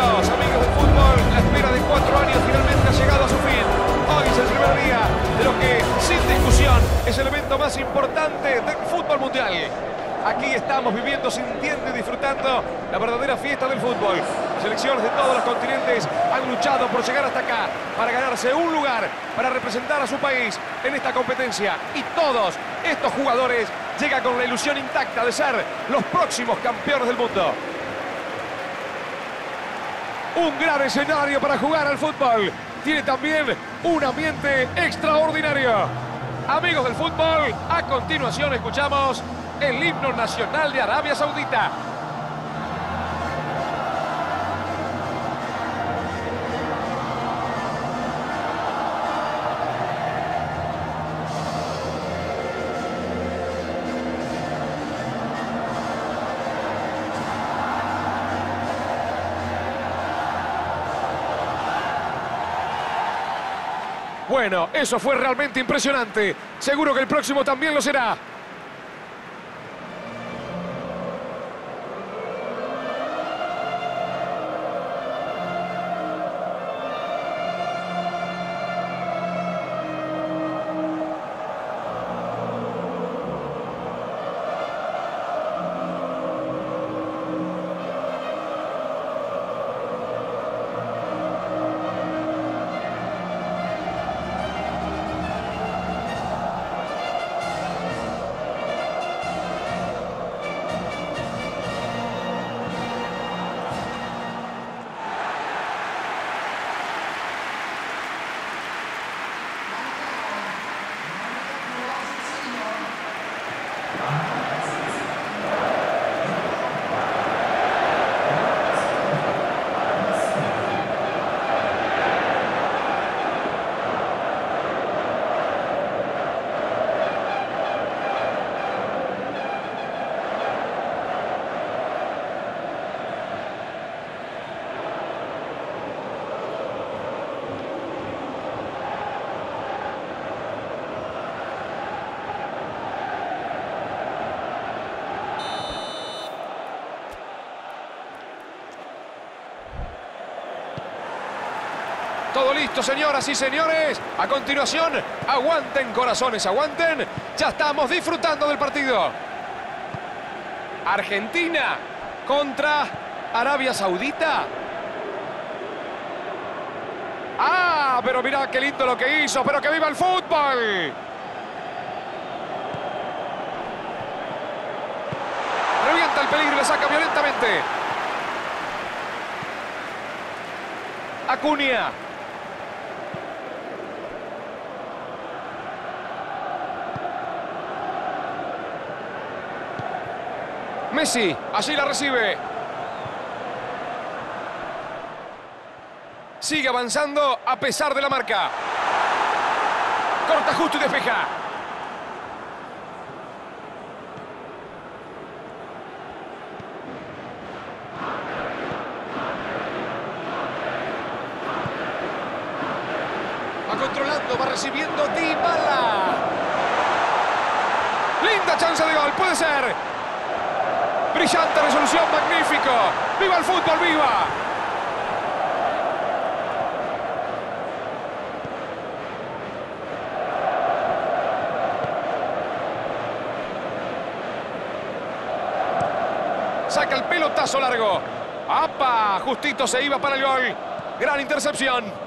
Bienvenidos, amigos del fútbol. La espera de 4 años finalmente ha llegado a su fin. Hoy es el primer día de lo que, sin discusión, es el evento más importante del fútbol mundial. Aquí estamos viviendo, sintiendo y disfrutando la verdadera fiesta del fútbol. Selecciones de todos los continentes han luchado por llegar hasta acá para ganarse un lugar, para representar a su país en esta competencia. Y todos estos jugadores llegan con la ilusión intacta de ser los próximos campeones del mundo. Un gran escenario para jugar al fútbol. Tiene también un ambiente extraordinario. Amigos del fútbol, a continuación escuchamos el himno nacional de Arabia Saudita. Bueno, eso fue realmente impresionante. Seguro que el próximo también lo será. Todo listo, señoras y señores. A continuación, aguanten, corazones, aguanten. Ya estamos disfrutando del partido. Argentina contra Arabia Saudita. ¡Ah! Pero mirá qué lindo lo que hizo. ¡Pero que viva el fútbol! Revienta el peligro y le saca violentamente. Acuña. Messi, allí la recibe. Sigue avanzando a pesar de la marca. Corta justo y despeja. Va controlando, va recibiendo Dybala. Linda chance de gol, puede ser. Brillante resolución, magnífico. ¡Viva el fútbol, viva! Saca el pelotazo largo. ¡Apa! Justito se iba para el gol. Gran intercepción.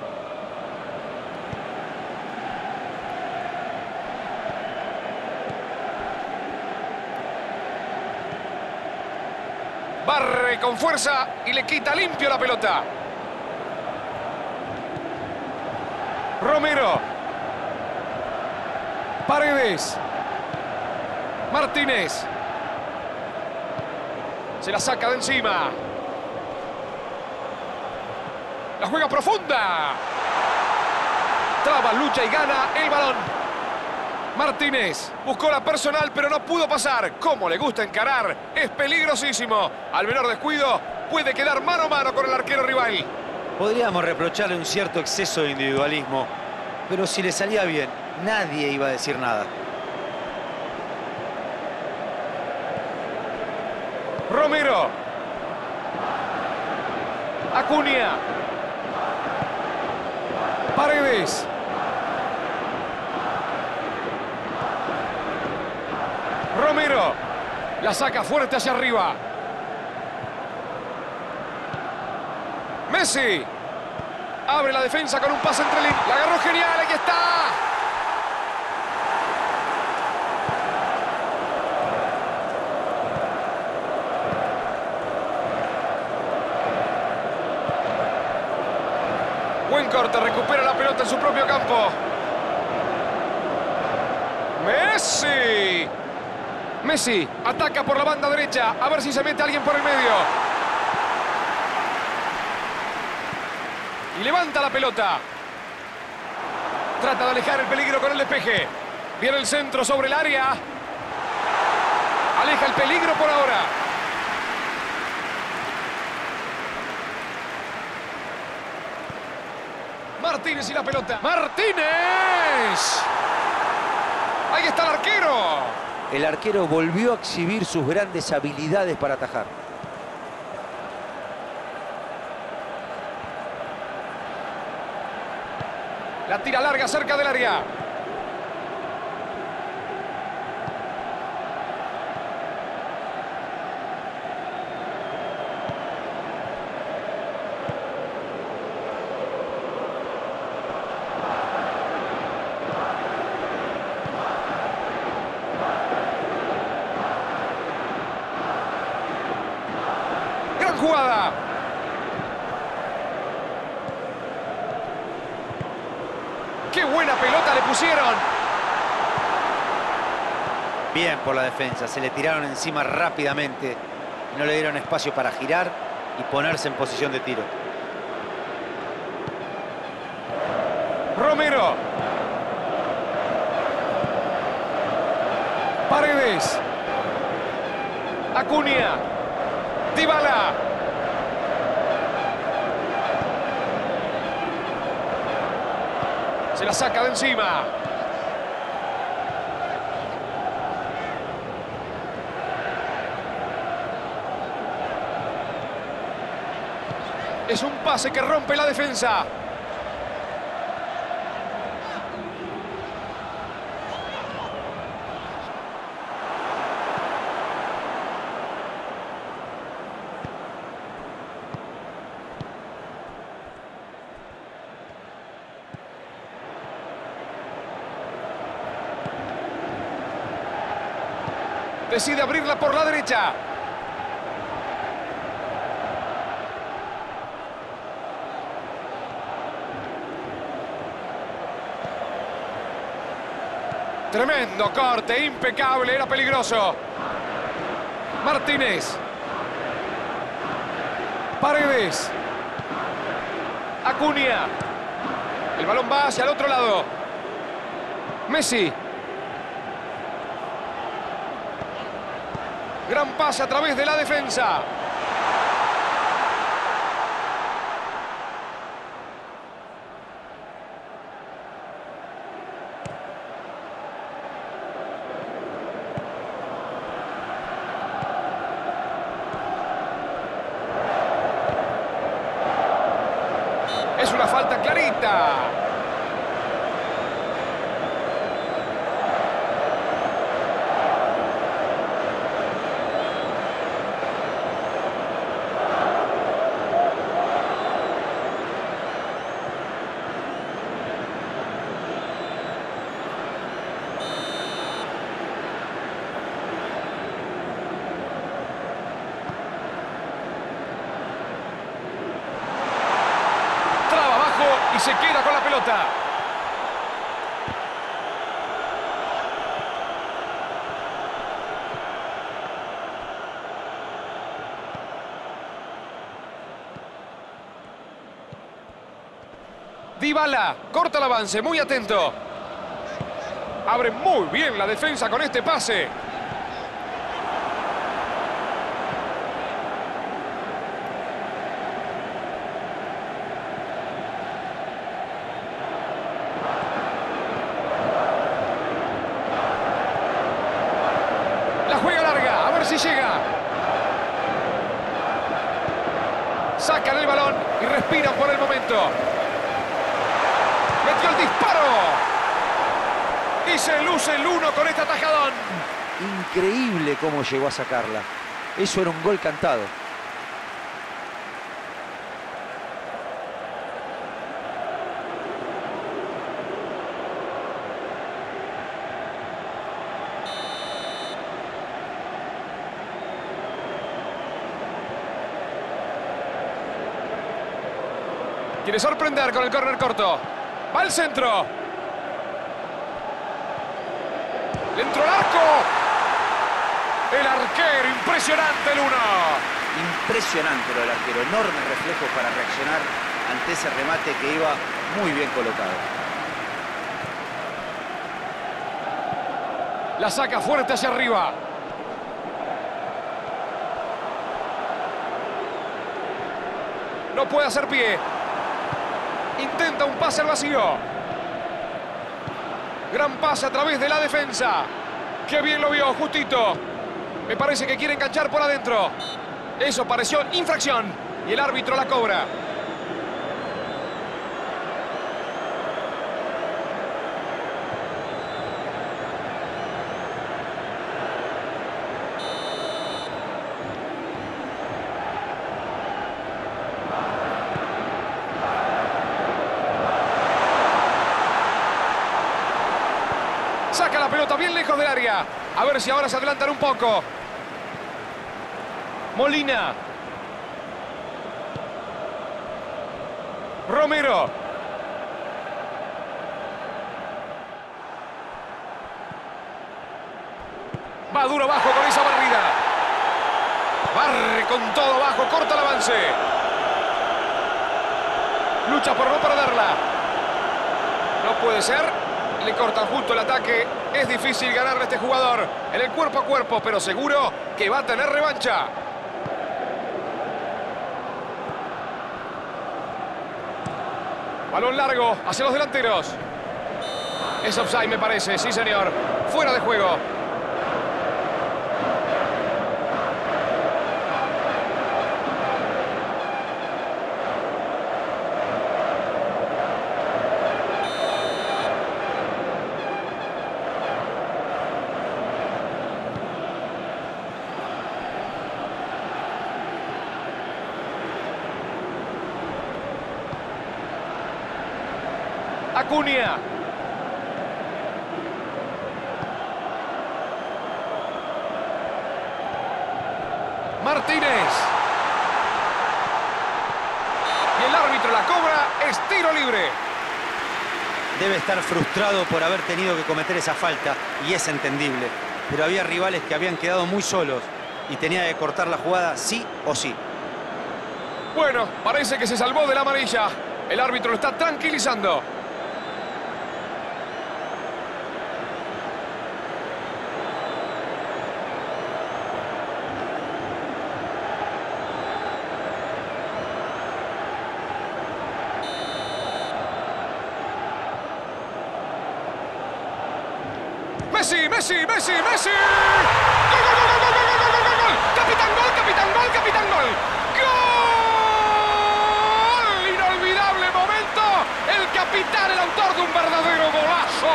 Barre con fuerza y le quita limpio la pelota. Romero. Paredes. Martínez. Se la saca de encima. La juega profunda. Traba, lucha y gana el balón. Martínez buscó la personal, pero no pudo pasar. Cómo le gusta encarar. Es peligrosísimo. Al menor descuido, puede quedar mano a mano con el arquero rival. Podríamos reprocharle un cierto exceso de individualismo, pero si le salía bien, nadie iba a decir nada. Romero. Acuña. Paredes. Romero. La saca fuerte hacia arriba. Messi. Abre la defensa con un pase entre líneas. La agarró genial. Aquí está. Buen corte. Recupera la pelota en su propio campo. Messi. Messi ataca por la banda derecha. A ver si se mete alguien por el medio. Y levanta la pelota. Trata de alejar el peligro con el despeje. Viene el centro sobre el área. Aleja el peligro por ahora. Martínez y la pelota. ¡Martínez! Ahí está el arquero. El arquero volvió a exhibir sus grandes habilidades para atajar. La tira larga cerca del área. Gran jugada. ¡Qué buena pelota le pusieron! Bien por la defensa, se le tiraron encima rápidamente. No le dieron espacio para girar y ponerse en posición de tiro. Romero. Paredes. Acuña. Dybala. Se la saca de encima. Es un pase que rompe la defensa. Decide abrirla por la derecha. Tremendo corte, impecable, era peligroso. Martínez. Paredes. Acuña. El balón va hacia el otro lado. Messi. Gran pase a través de la defensa. Es una falta clarita. Y se queda con la pelota. Dybala, corta el avance, muy atento. Abre muy bien la defensa con este pase. Si llega. Sacan el balón y respiran por el momento. Metió el disparo. Y se luce el 1 con este atajadón. Increíble cómo llegó a sacarla. Eso era un gol cantado. Quiere sorprender con el córner corto. Va al centro. Le entró el arco. El arquero, impresionante el 1. Impresionante lo del arquero. Enorme reflejo para reaccionar ante ese remate que iba muy bien colocado. La saca fuerte hacia arriba. No puede hacer pie. Intenta un pase al vacío. Gran pase a través de la defensa. Qué bien lo vio, justito. Me parece que quiere enganchar por adentro. Eso pareció infracción. Y el árbitro la cobra. Saca la pelota bien lejos del área. A ver si ahora se adelantan un poco. Molina. Romero. Va duro abajo con esa barrida. Barre con todo abajo, corta el avance. Lucha por no perderla. No puede ser. Le cortan justo el ataque. Es difícil ganarle a este jugador en el cuerpo a cuerpo, pero seguro que va a tener revancha. Balón largo hacia los delanteros. Es offside, me parece. Sí, señor. Fuera de juego. Acuña. Martínez. Y el árbitro la cobra. Es tiro libre. Debe estar frustrado por haber tenido que cometer esa falta. Y es entendible. Pero había rivales que habían quedado muy solos. Y tenía que cortar la jugada sí o sí. Bueno, parece que se salvó de la amarilla. El árbitro lo está tranquilizando. Messi, Messi, Messi, Messi. ¡Gol, gol, gol, gol, gol, gol, gol, gol! ¡Capitán gol, capitán gol, capitán gol! ¡Gol! Inolvidable momento. El capitán, el autor de un verdadero golazo.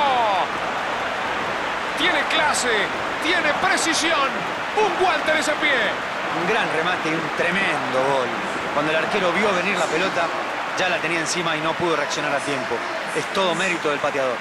Tiene clase, tiene precisión. Un guante en ese pie. Un gran remate y un tremendo gol. Cuando el arquero vio venir la pelota, ya la tenía encima y no pudo reaccionar a tiempo. Es todo mérito del pateador.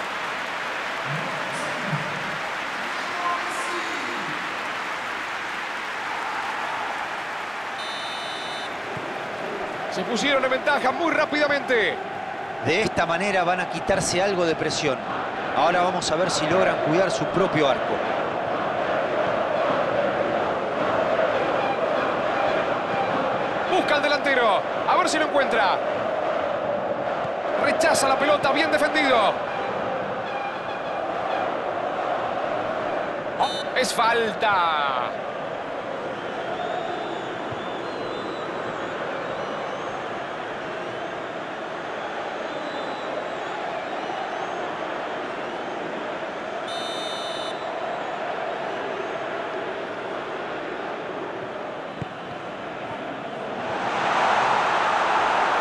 Se pusieron en ventaja muy rápidamente. De esta manera van a quitarse algo de presión. Ahora vamos a ver si logran cuidar su propio arco. Busca al delantero. A ver si lo encuentra. Rechaza la pelota. Bien defendido. Oh, es falta.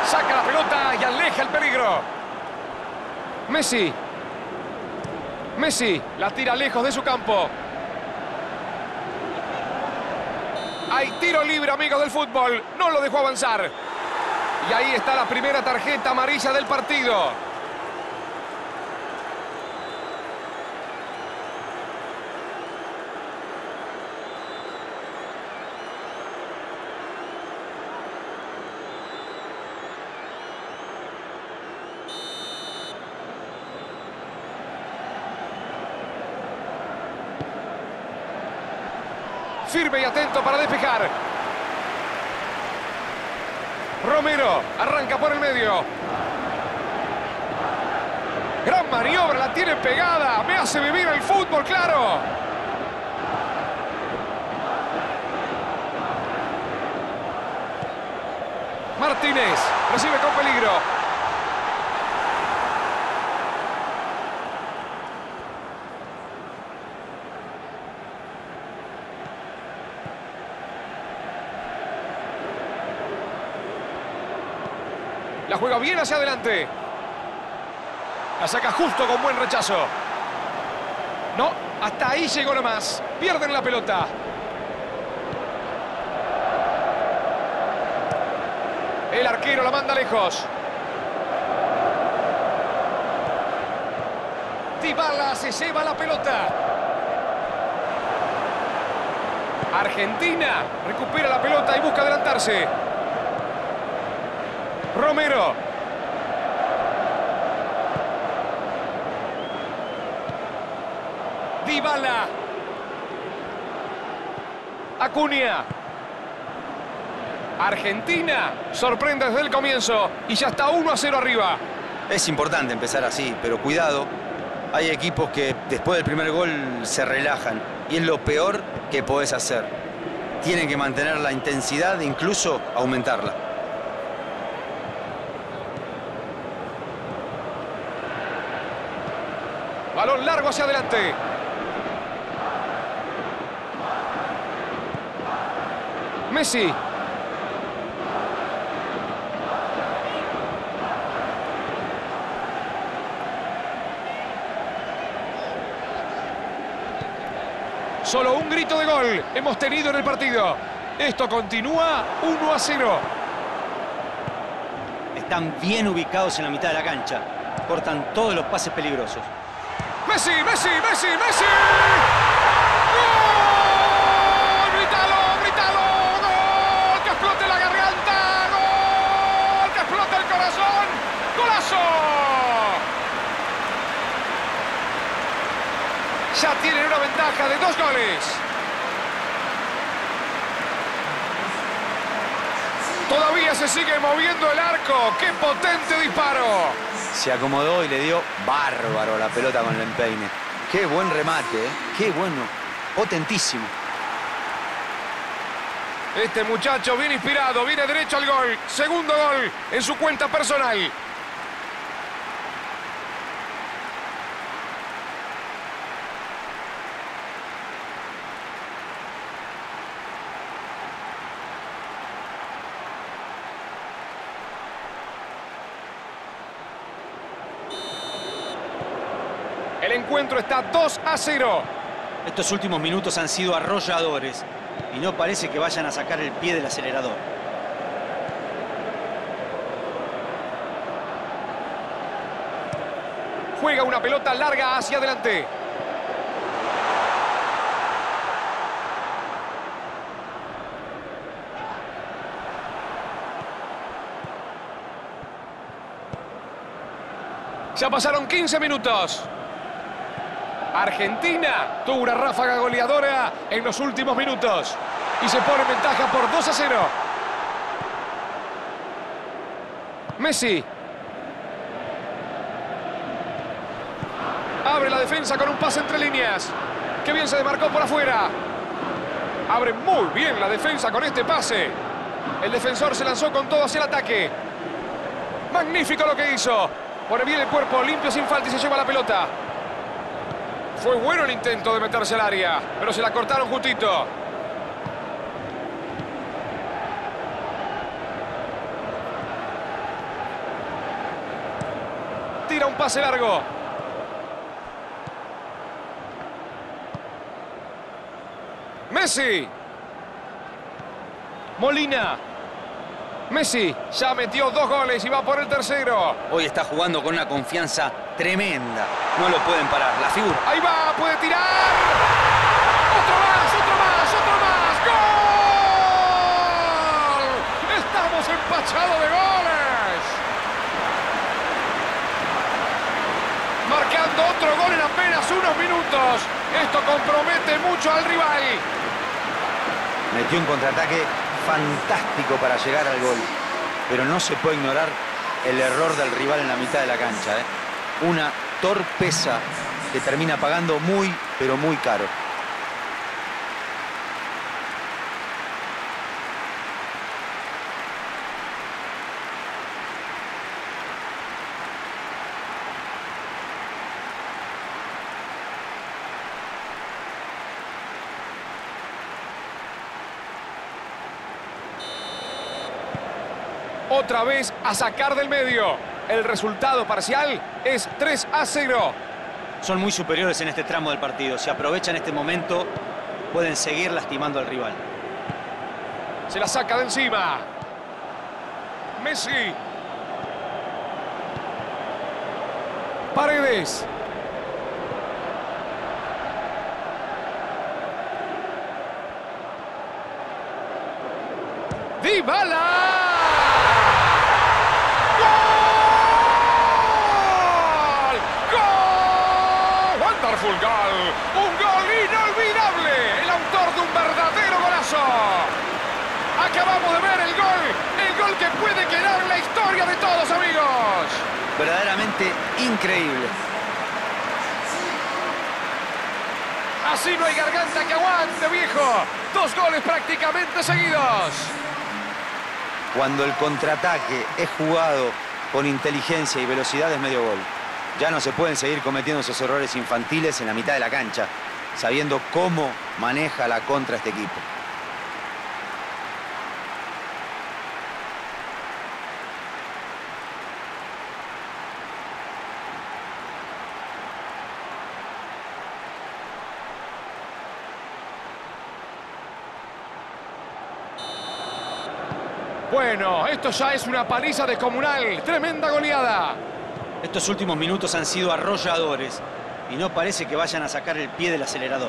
Saca la pelota y aleja el peligro. Messi. Messi la tira lejos de su campo. Hay tiro libre, amigos del fútbol. No lo dejó avanzar. Y ahí está la primera tarjeta amarilla del partido. Firme y atento para despejar. Romero arranca por el medio. Gran maniobra, la tiene pegada. Me hace vivir el fútbol, claro. Martínez recibe con peligro. La juega bien hacia adelante. La saca justo con buen rechazo. No, hasta ahí llegó nomás. Pierden la pelota. El arquero la manda lejos. Dybala se lleva la pelota. Argentina recupera la pelota y busca adelantarse. Romero. Dybala. Acuña. Argentina sorprende desde el comienzo y ya está 1-0 arriba. Es importante empezar así, pero cuidado. Hay equipos que después del primer gol se relajan y es lo peor que podés hacer. Tienen que mantener la intensidad e incluso aumentarla. Balón largo hacia adelante. Messi. Solo un grito de gol hemos tenido en el partido. Esto continúa 1-0. Están bien ubicados en la mitad de la cancha. Cortan todos los pases peligrosos. Messi, Messi, Messi, Messi. ¡Gol! ¡Grítalo, grítalo! ¡Gol! ¡Que explote la garganta! ¡Gol! ¡Que explote el corazón! ¡Golazo! Ya tienen una ventaja de 2 goles. Todavía se sigue moviendo el arco. ¡Qué potente disparo! Se acomodó y le dio bárbaro la pelota con el empeine. Qué buen remate, ¿eh? Qué bueno. Potentísimo. Este muchacho viene inspirado, viene derecho al gol. Segundo gol en su cuenta personal. El encuentro está 2-0. Estos últimos minutos han sido arrolladores y no parece que vayan a sacar el pie del acelerador. Juega una pelota larga hacia adelante. Ya pasaron 15 minutos. Argentina tuvo una ráfaga goleadora en los últimos minutos y se pone en ventaja por 2-0. Messi. Abre la defensa con un pase entre líneas. Qué bien se demarcó por afuera. Abre muy bien la defensa con este pase. El defensor se lanzó con todo hacia el ataque. Magnífico lo que hizo. Pone bien el cuerpo, limpio sin falta y se lleva la pelota. Fue bueno el intento de meterse al área, pero se la cortaron justito. tira un pase largo. Messi. Molina. Messi ya metió 2 goles y va por el tercero. Hoy está jugando con una confianza tremenda. No lo pueden parar. La figura. Ahí va, puede tirar. Otro más, otro más, otro más. ¡Gol! Estamos empachados de goles. Marcando otro gol en apenas unos minutos. Esto compromete mucho al rival. Metió un contraataque fantástico para llegar al gol. Pero no se puede ignorar el error del rival en la mitad de la cancha, ¿eh? Una torpeza que termina pagando muy, pero muy caro. Otra vez a sacar del medio. El resultado parcial es 3-0. Son muy superiores en este tramo del partido. Si aprovechan este momento, pueden seguir lastimando al rival. Se la saca de encima. Messi. Paredes. ¡Dybala! ¡Wonderful goal! ¡Un gol inolvidable! El autor de un verdadero golazo. Acabamos de ver el gol que puede quedar en la historia de todos, amigos. Verdaderamente increíble. Así no hay garganta que aguante, viejo. 2 goles prácticamente seguidos. Cuando el contraataque es jugado con inteligencia y velocidad es medio gol. Ya no se pueden seguir cometiendo esos errores infantiles en la mitad de la cancha, sabiendo cómo maneja la contra este equipo. Bueno, esto ya es una paliza descomunal. Tremenda goleada. Estos últimos minutos han sido arrolladores y no parece que vayan a sacar el pie del acelerador.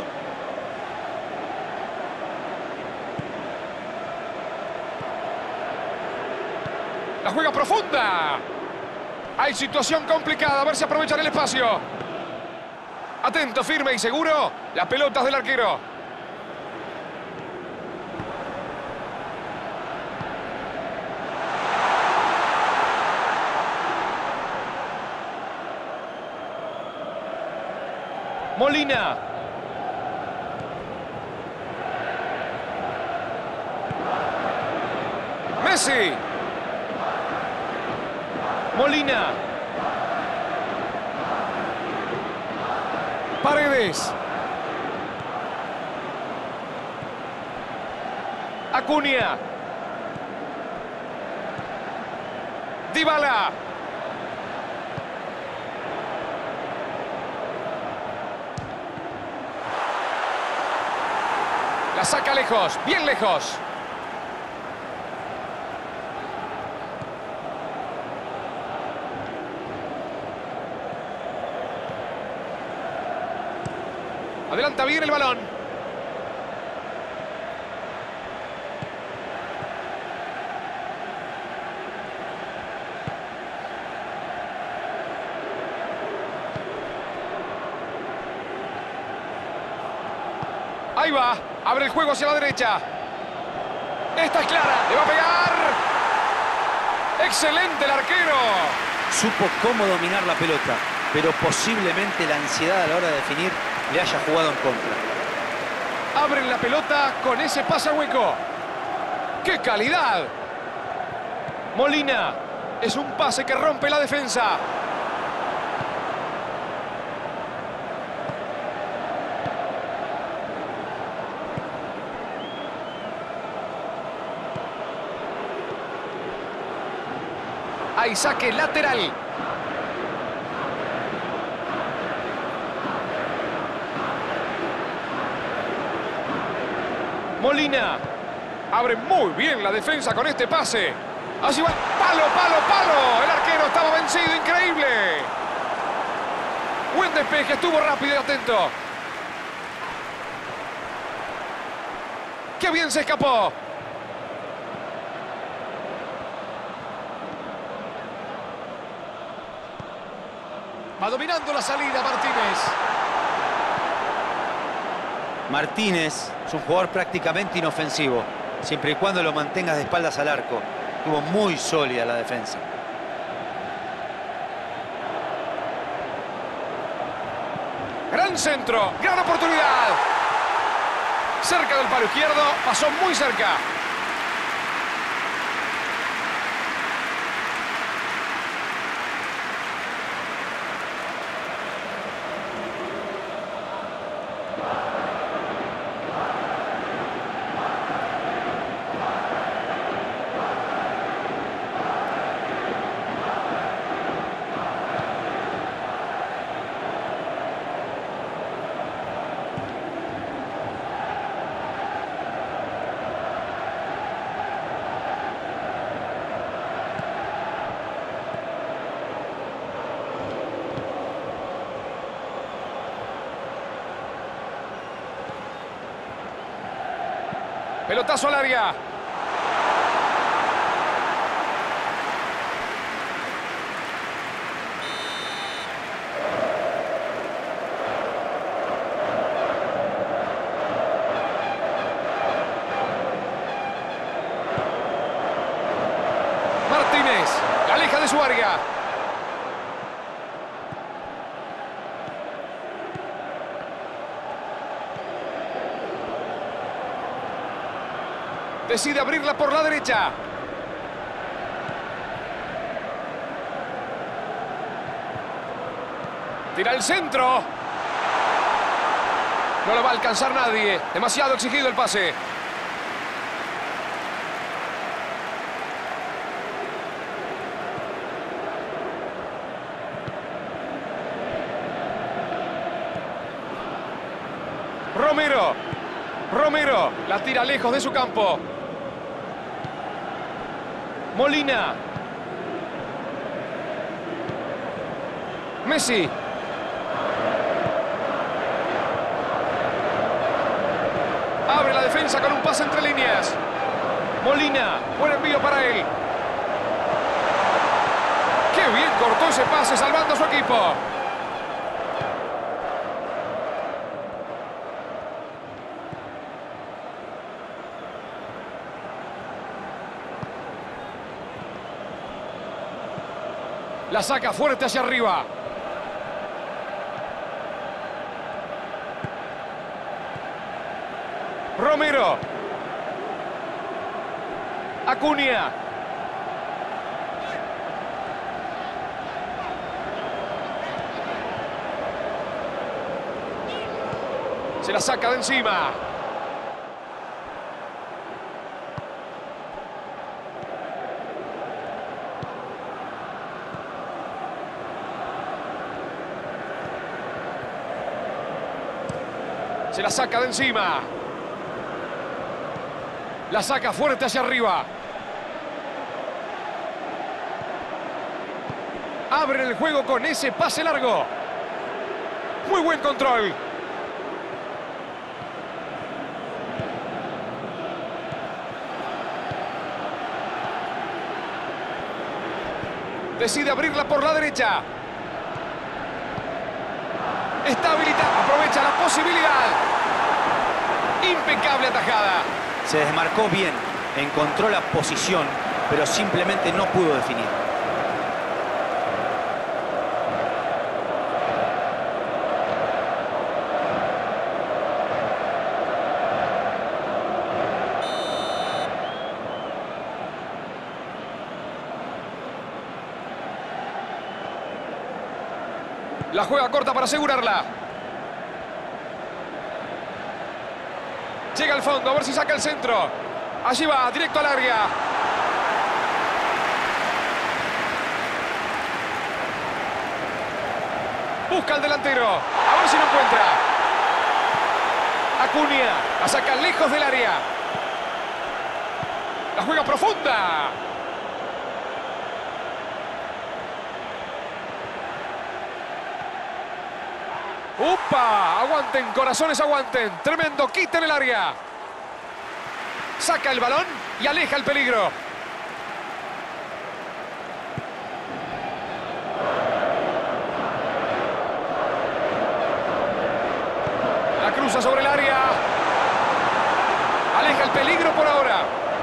La juega profunda. Hay situación complicada. A ver si aprovechan el espacio. Atento, firme y seguro. Las pelotas del arquero. Molina. Messi. Molina. Paredes. Acuña. Dybala. La saca lejos, bien lejos. Adelanta bien el balón. Ahí va. Abre el juego hacia la derecha. Esta es clara. Le va a pegar. Excelente el arquero. Supo cómo dominar la pelota, pero posiblemente la ansiedad a la hora de definir le haya jugado en contra. Abren la pelota con ese pase al hueco. ¡Qué calidad! Molina. Es un pase que rompe la defensa. Hay saque lateral. Molina. Abre muy bien la defensa con este pase. Allí va. ¡Palo, palo, palo! El arquero estaba vencido. Increíble. Buen despeje. Estuvo rápido y atento. ¡Qué bien se escapó! Va dominando la salida Martínez. Martínez es un jugador prácticamente inofensivo, siempre y cuando lo mantengas de espaldas al arco. Estuvo muy sólida la defensa. Gran centro, gran oportunidad. Cerca del palo izquierdo, pasó muy cerca. Pelotazo al área. Martínez la aleja de su área. Decide abrirla por la derecha. Tira el centro. No lo va a alcanzar nadie. Demasiado exigido el pase. Romero la tira lejos de su campo. Molina. Messi. Abre la defensa con un pase entre líneas. Molina, buen envío para él. ¡Qué bien cortó ese pase salvando a su equipo! La saca fuerte hacia arriba. Romero. Acuña. Se la saca de encima. Se la saca de encima. La saca fuerte hacia arriba. Abre el juego con ese pase largo. Muy buen control. Decide abrirla por la derecha. Está habilitado. Aprovecha la posibilidad. Impecable atajada. Se desmarcó bien, encontró la posición, pero simplemente no pudo definir. La juega corta para asegurarla. Llega al fondo, a ver si saca el centro. Allí va, directo al área. Busca al delantero. A ver si lo encuentra. Acuña, la saca lejos del área. La juega profunda. ¡Upa! Aguanten, corazones, aguanten. Tremendo, quita en el área. Saca el balón y aleja el peligro. La cruza sobre el área. Aleja el peligro por ahora.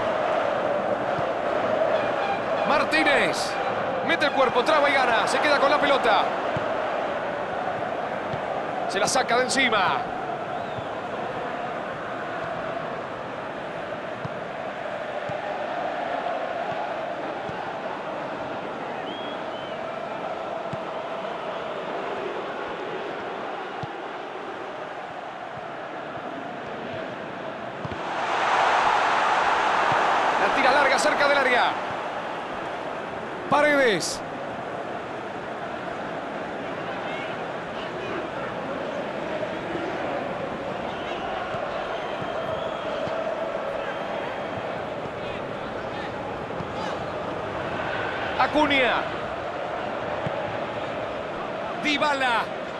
Martínez. Mete el cuerpo, traba y gana. Se queda con la pelota. Se la saca de encima. La tira larga cerca del área. Paredes. Acuña. Dybala.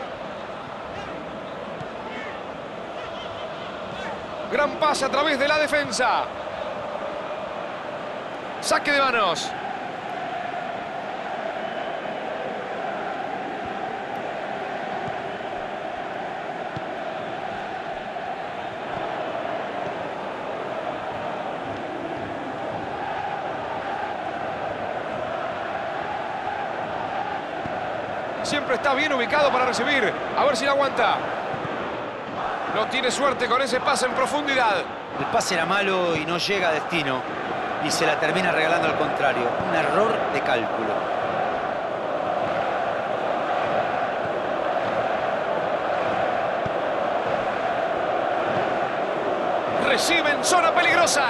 Gran pase a través de la defensa. Saque de manos. Siempre está bien ubicado para recibir. A ver si la aguanta. No tiene suerte con ese pase en profundidad. El pase era malo y no llega a destino. Y se la termina regalando al contrario. Un error de cálculo. Recibe en zona peligrosa.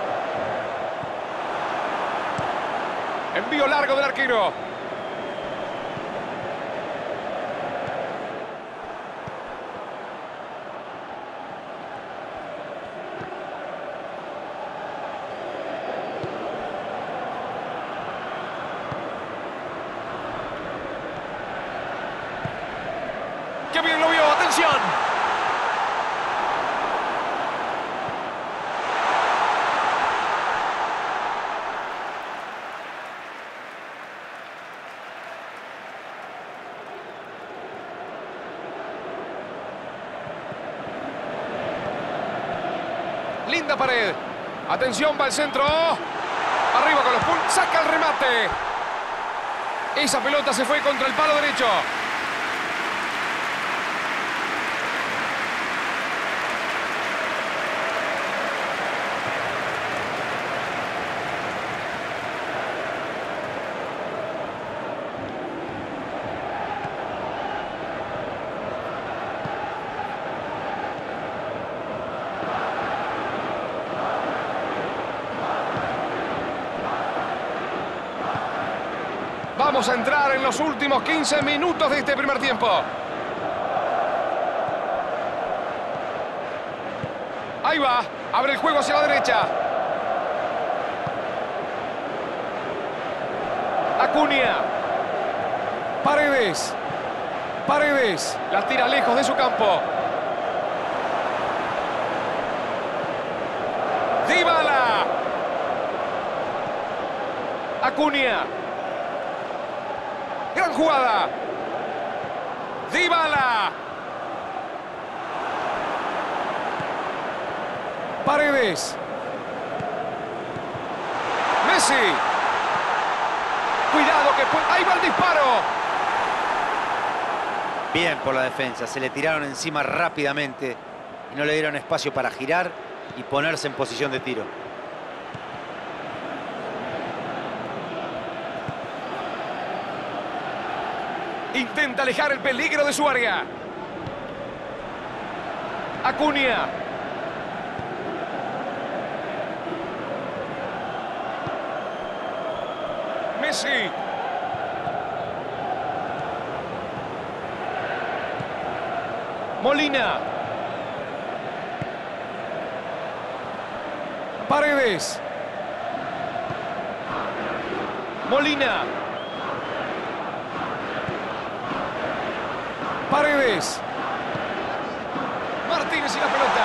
Envío largo del arquero. ¡Qué bien lo vio! ¡Atención! Linda pared. Atención, va al centro. Arriba con los puntos. Saca el remate. Esa pelota se fue contra el palo derecho. Vamos a entrar en los últimos 15 minutos de este primer tiempo. Ahí va. Abre el juego hacia la derecha. Acuña. Paredes. Paredes. La tira lejos de su campo. Dybala. Acuña. Gran jugada. Dybala. Paredes. Messi. Cuidado que... ¡Ahí va el disparo! Bien por la defensa. Se le tiraron encima rápidamente y no le dieron espacio para girar y ponerse en posición de tiro. Intenta alejar el peligro de su área. Acuña. Messi. Molina. Paredes. Molina. Paredes. Martínez y la pelota.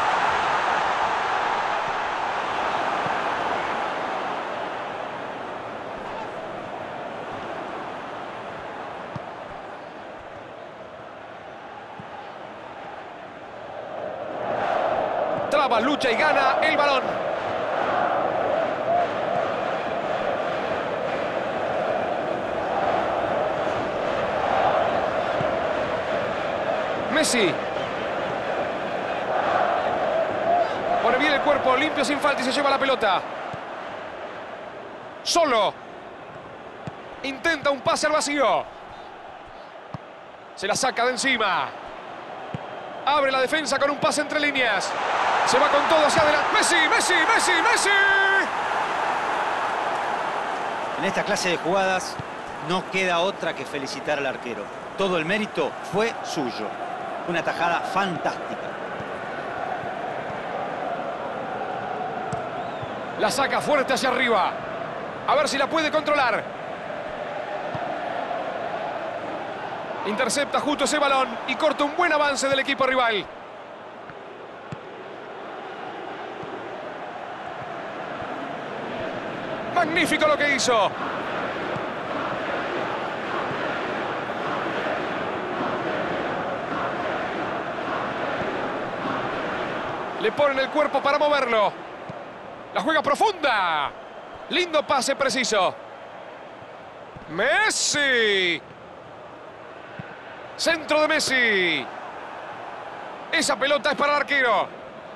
Traba, lucha y gana el balón. Messi. Pone bien el cuerpo, limpio sin falta y se lleva la pelota. Solo. Intenta un pase al vacío. Se la saca de encima. Abre la defensa con un pase entre líneas. Se va con todo hacia adelante. Messi, Messi, Messi, Messi. En esta clase de jugadas no queda otra que felicitar al arquero. Todo el mérito fue suyo. Una tajada fantástica. La saca fuerte hacia arriba. A ver si la puede controlar. Intercepta justo ese balón y corta un buen avance del equipo rival. Magnífico lo que hizo. Le ponen el cuerpo para moverlo. La juega profunda. Lindo pase preciso. Messi. Centro de Messi. Esa pelota es para el arquero.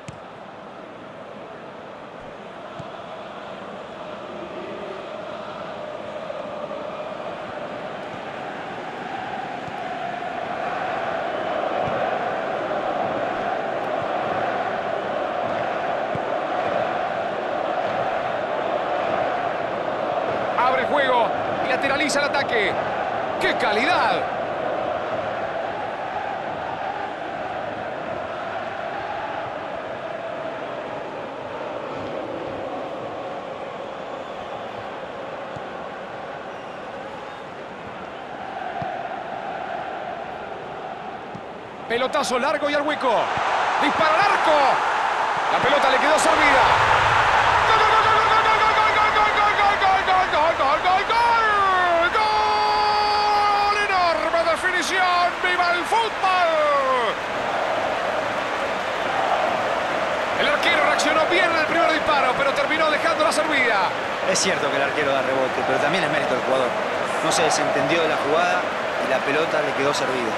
Abre juego y lateraliza el ataque. ¡Qué calidad! Pelotazo largo y al hueco. Dispara al arco. La pelota le quedó servida. ¡Gol, gol, gol, gol, gol, gol, gol, gol, gol, gol, gol, gol, gol! ¡Gol! ¡Enorme definición! ¡Viva el fútbol! El arquero reaccionó bien en el primer disparo, pero terminó dejando la servida. Es cierto que el arquero da rebote, pero también es mérito del jugador. No se desentendió de la jugada y la pelota le quedó servida.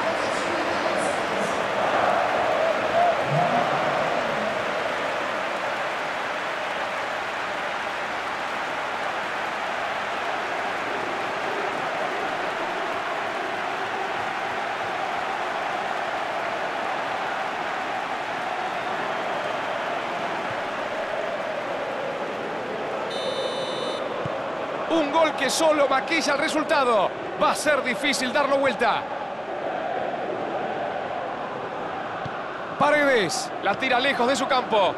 Un gol que solo maquilla el resultado. Va a ser difícil darlo vuelta. Paredes la tira lejos de su campo.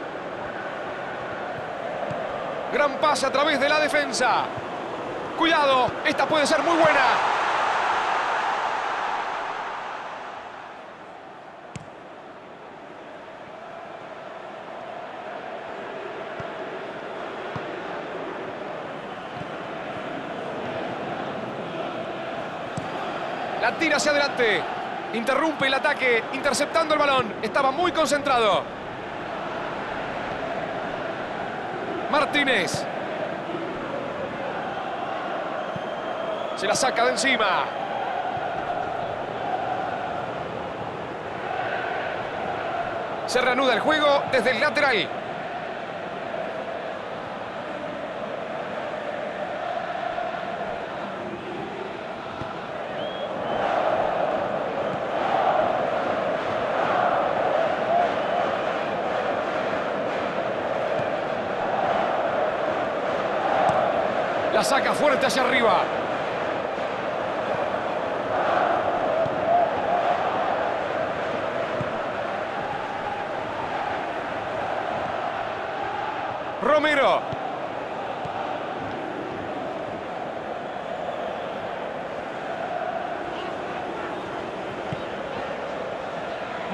Gran pase a través de la defensa. Cuidado, esta puede ser muy buena. La tira hacia adelante. Interrumpe el ataque, interceptando el balón. Estaba muy concentrado. Martínez. Se la saca de encima. Se reanuda el juego desde el lateral. La saca fuerte hacia arriba. Romero.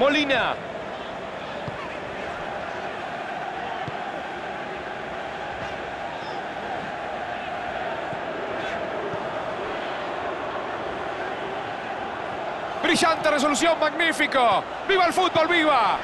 Molina. Brillante resolución, magnífico. ¡Viva el fútbol, viva!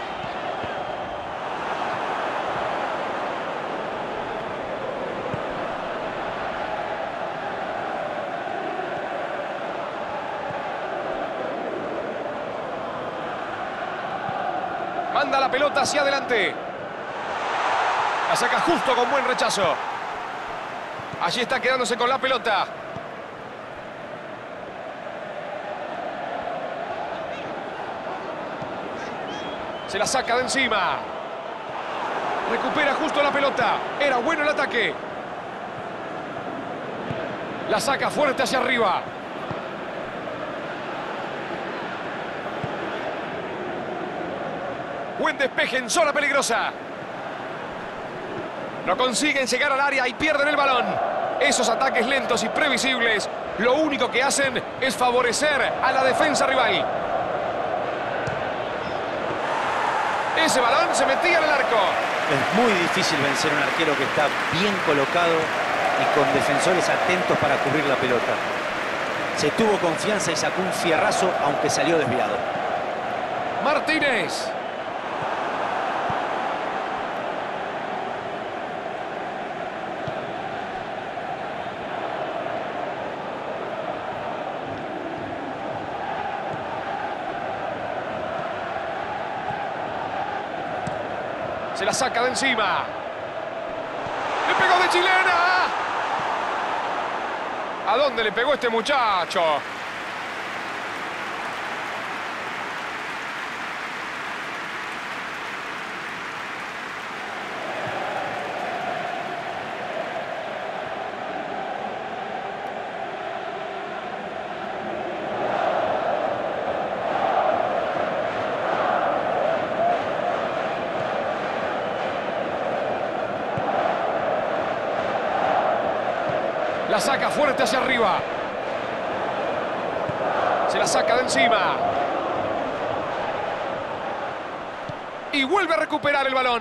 Manda la pelota hacia adelante. La saca justo con buen rechazo. Allí está quedándose con la pelota. Se la saca de encima. Recupera justo la pelota. Era bueno el ataque. La saca fuerte hacia arriba. Buen despeje en zona peligrosa. No consiguen llegar al área y pierden el balón. Esos ataques lentos y previsibles, lo único que hacen es favorecer a la defensa rival. Ese balón se metía en el arco. Es muy difícil vencer a un arquero que está bien colocado y con defensores atentos para cubrir la pelota. Se tuvo confianza y sacó un fierrazo, aunque salió desviado. Martínez. Se la saca de encima. ¡Le pegó de chilena! ¿A dónde le pegó este muchacho? La saca fuerte hacia arriba. Se la saca de encima. Y vuelve a recuperar el balón.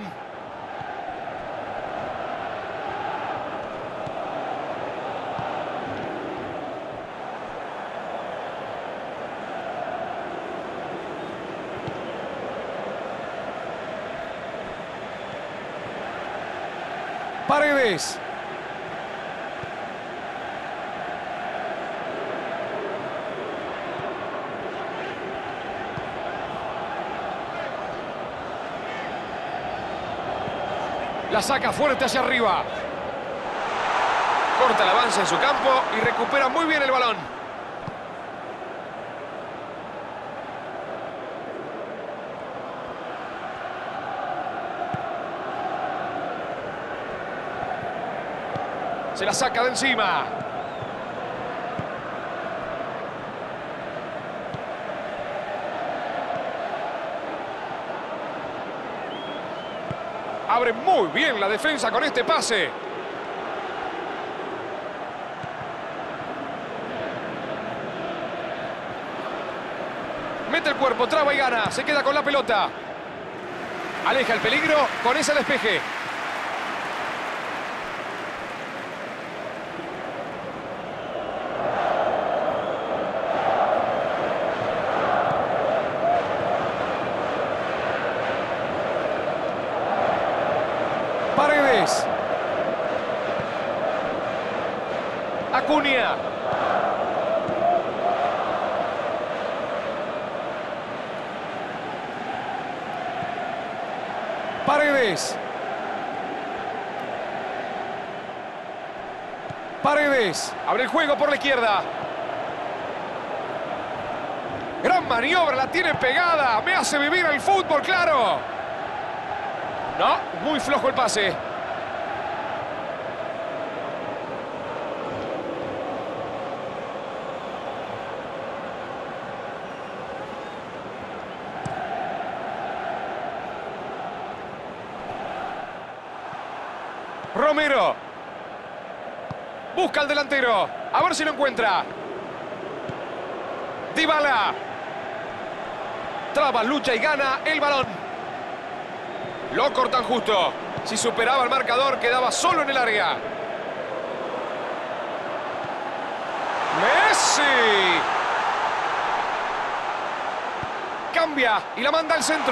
Paredes. La saca fuerte hacia arriba. Corta el avance en su campo y recupera muy bien el balón. Se la saca de encima. Abre muy bien la defensa con este pase. Mete el cuerpo, traba y gana. Se queda con la pelota. Aleja el peligro con ese despeje. Paredes. Acuña. Paredes. Paredes. Abre el juego por la izquierda. Gran maniobra, la tiene pegada. Me hace vivir el fútbol, claro. No, muy flojo el pase. Romero. Busca al delantero. A ver si lo encuentra. Dybala. Traba, lucha y gana el balón. Lo cortan justo. Si superaba el marcador, quedaba solo en el área. ¡Messi! Cambia y la manda al centro.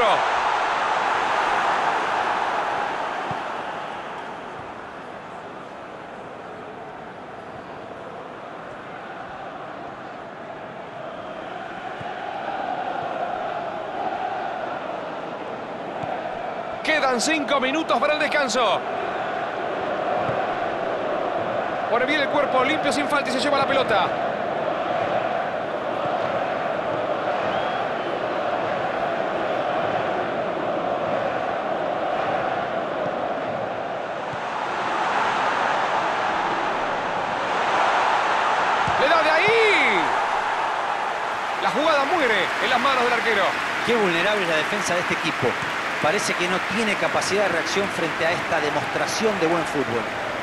Quedan 5 minutos para el descanso. Pone bien el cuerpo, limpio sin falta y se lleva la pelota. Le da de ahí. La jugada muere en las manos del arquero. Qué vulnerable es la defensa de este equipo. Parece que no tiene capacidad de reacción frente a esta demostración de buen fútbol.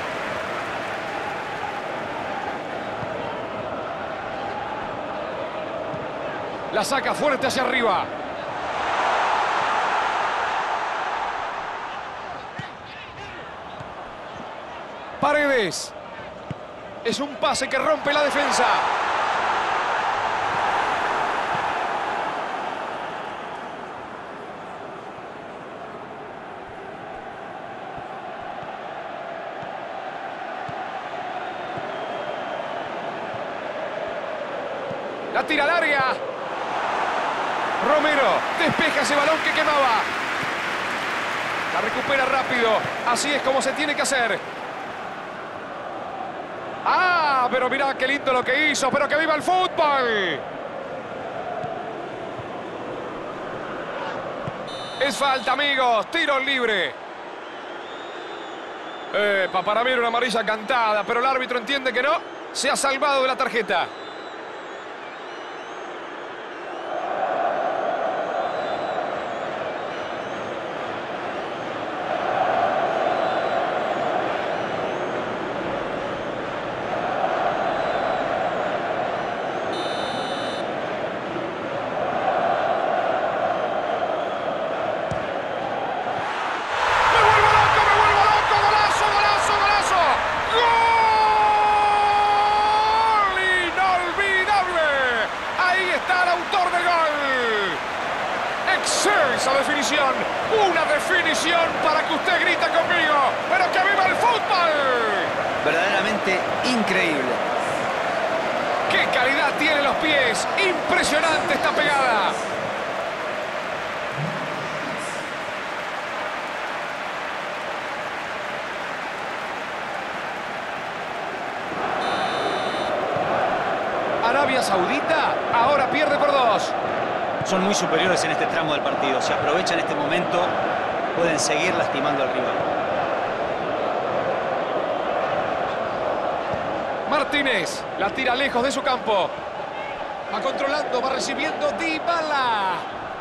La saca fuerte hacia arriba. Paredes. Es un pase que rompe la defensa. La tira al área. Romero despeja ese balón que quemaba. La recupera rápido. Así es como se tiene que hacer. ¡Ah! Pero mirá qué lindo lo que hizo. ¡Pero que viva el fútbol! Es falta, amigos. Tiro libre. Para mí era una amarilla cantada, pero el árbitro entiende que no. Se ha salvado de la tarjeta. Excelsa definición, una definición para que usted grite conmigo, pero que viva el fútbol. Verdaderamente increíble. ¡Qué calidad tienen los pies! ¡Impresionante esta pegada! Arabia Saudita ahora pierde por 2. Son muy superiores en este tramo del partido. Si aprovechan este momento, pueden seguir lastimando al rival. Martínez la tira lejos de su campo. Va controlando, va recibiendo Dybala.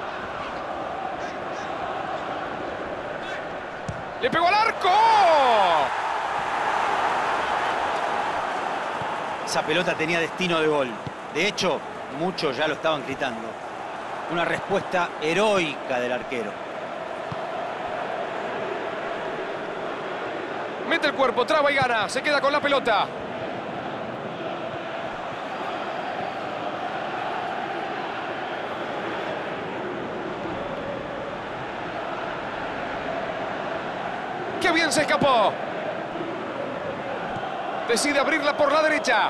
¡Le pegó al arco! Esa pelota tenía destino de gol. De hecho, muchos ya lo estaban gritando. Una respuesta heroica del arquero. Mete el cuerpo, traba y gana. Se queda con la pelota. ¡Qué bien se escapó! Decide abrirla por la derecha.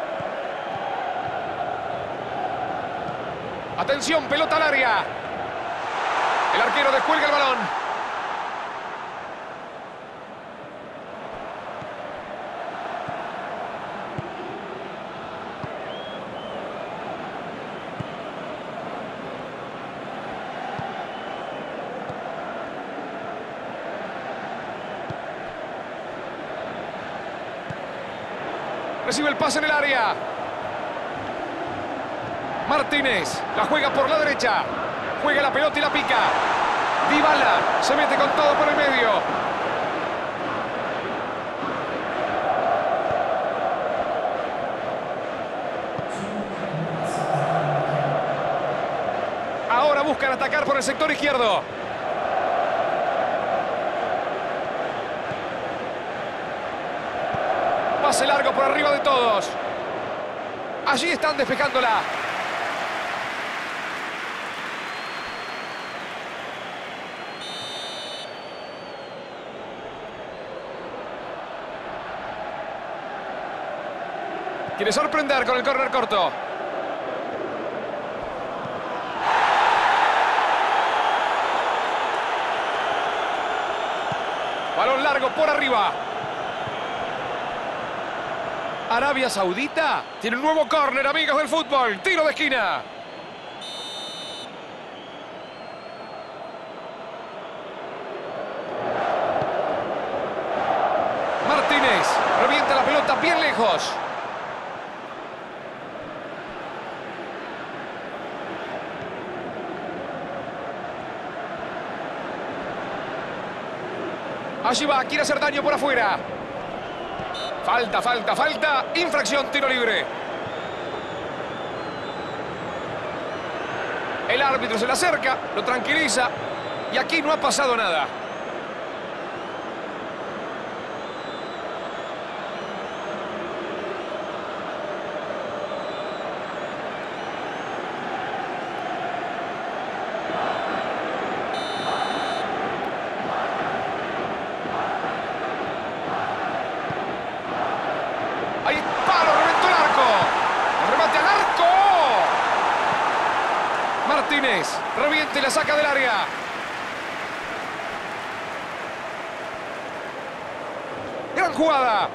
Atención, pelota al área. El arquero descuelga el balón. Recibe el pase en el área. Martínez la juega por la derecha. Juega la pelota y la pica. Dybala se mete con todo por el medio. Ahora buscan atacar por el sector izquierdo. Pase largo por arriba de todos. Allí están despejándola. Quiere sorprender con el córner corto. Balón largo por arriba. Arabia Saudita tiene un nuevo córner, amigos del fútbol. Tiro de esquina. Martínez revienta la pelota bien lejos. Allí va, quiere hacer daño por afuera. Falta, falta, falta. Infracción, tiro libre. El árbitro se le acerca, lo tranquiliza. Y aquí no ha pasado nada. Ahí, palo, reventó el arco. El remate al arco. Martínez, reviente y la saca del área. Gran jugada.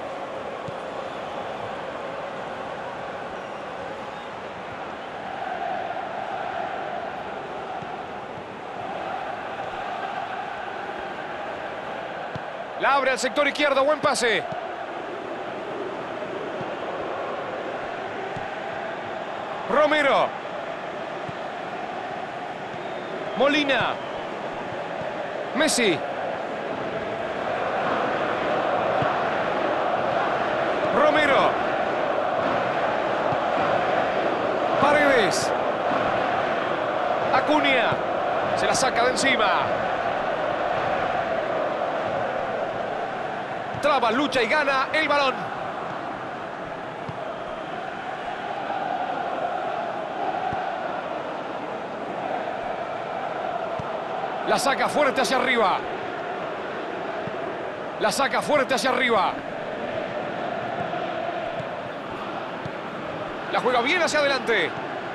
La abre al sector izquierdo, buen pase. Romero. Molina. Messi. Romero. Paredes. Acuña. Se la saca de encima. Traba, lucha y gana el balón. La saca fuerte hacia arriba. La saca fuerte hacia arriba. La juega bien hacia adelante.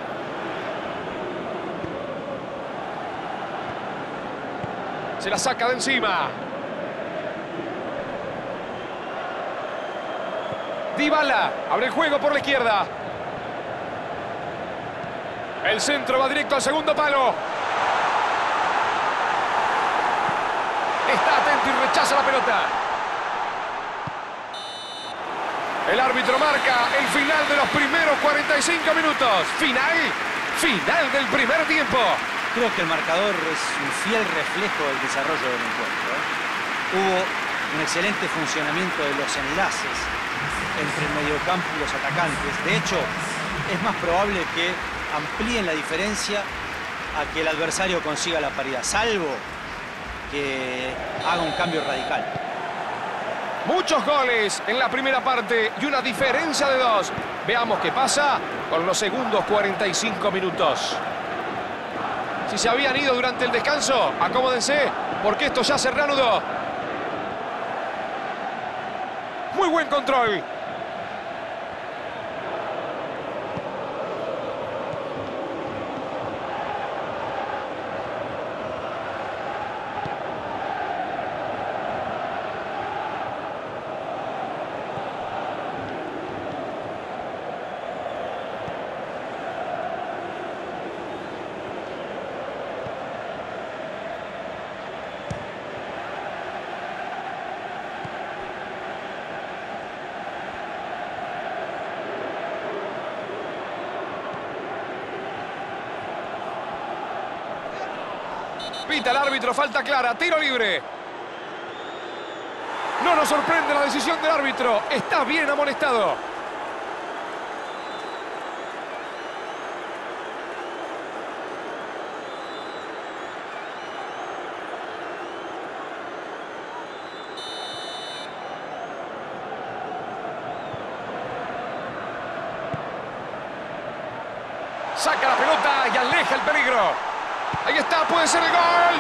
Se la saca de encima. Dybala abre el juego por la izquierda. El centro va directo al segundo palo. Está atento y rechaza la pelota. El árbitro marca el final de los primeros 45 minutos. Final del primer tiempo. Creo que el marcador es un fiel reflejo del desarrollo del encuentro, ¿eh? Hubo un excelente funcionamiento de los enlaces entre el mediocampo y los atacantes. De hecho, es más probable que amplíen la diferencia a que el adversario consiga la paridad, salvo que haga un cambio radical. Muchos goles en la primera parte y una diferencia de 2. Veamos qué pasa con los segundos 45 minutos. Si se habían ido durante el descanso, acomódense, porque esto ya se reanudó. Muy buen control. Pita el árbitro, falta clara, tiro libre. No nos sorprende la decisión del árbitro, está bien amonestado. Saca la pelota y aleja el peligro. Ahí está, puede ser el gol.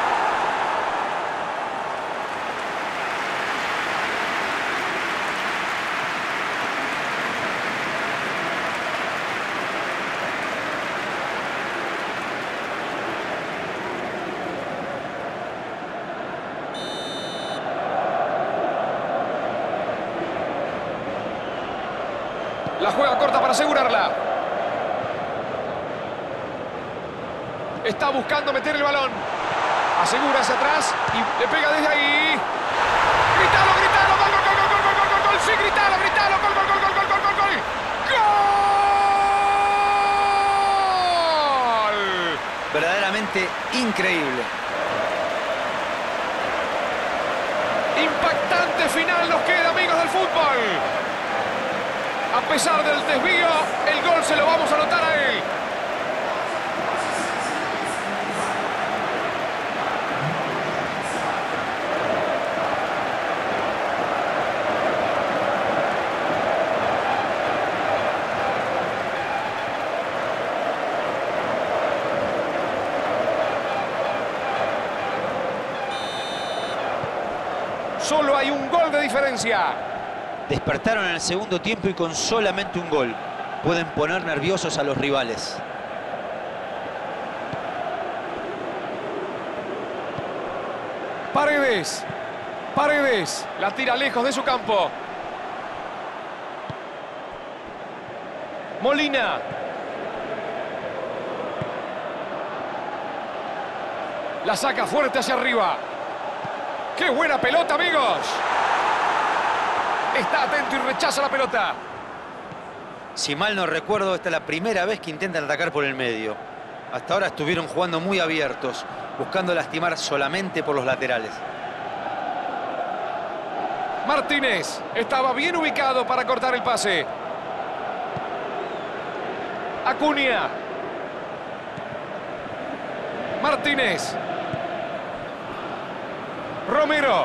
La juega corta para asegurarla. Está buscando meter el balón. Asegura hacia atrás y le pega desde ahí. ¡Gritalo, gritalo! ¡Gol, gol, gol, gol, gol, gol, gol, gol! ¡Sí, gritalo, gritalo! ¡Gol, gol, gol, gol, gol, gol, gol, gol! ¡Gol! Verdaderamente increíble. Impactante final nos queda, amigos del fútbol. A pesar del desvío, el gol se lo vamos a anotar a él. Solo hay un gol de diferencia. Despertaron en el segundo tiempo y con solamente un gol pueden poner nerviosos a los rivales. Paredes. Paredes. La tira lejos de su campo. Molina. La saca fuerte hacia arriba. ¡Qué buena pelota, amigos! Está atento y rechaza la pelota. Si mal no recuerdo, esta es la primera vez que intentan atacar por el medio. Hasta ahora estuvieron jugando muy abiertos, buscando lastimar solamente por los laterales. Martínez estaba bien ubicado para cortar el pase. Acuña. Martínez. Romero.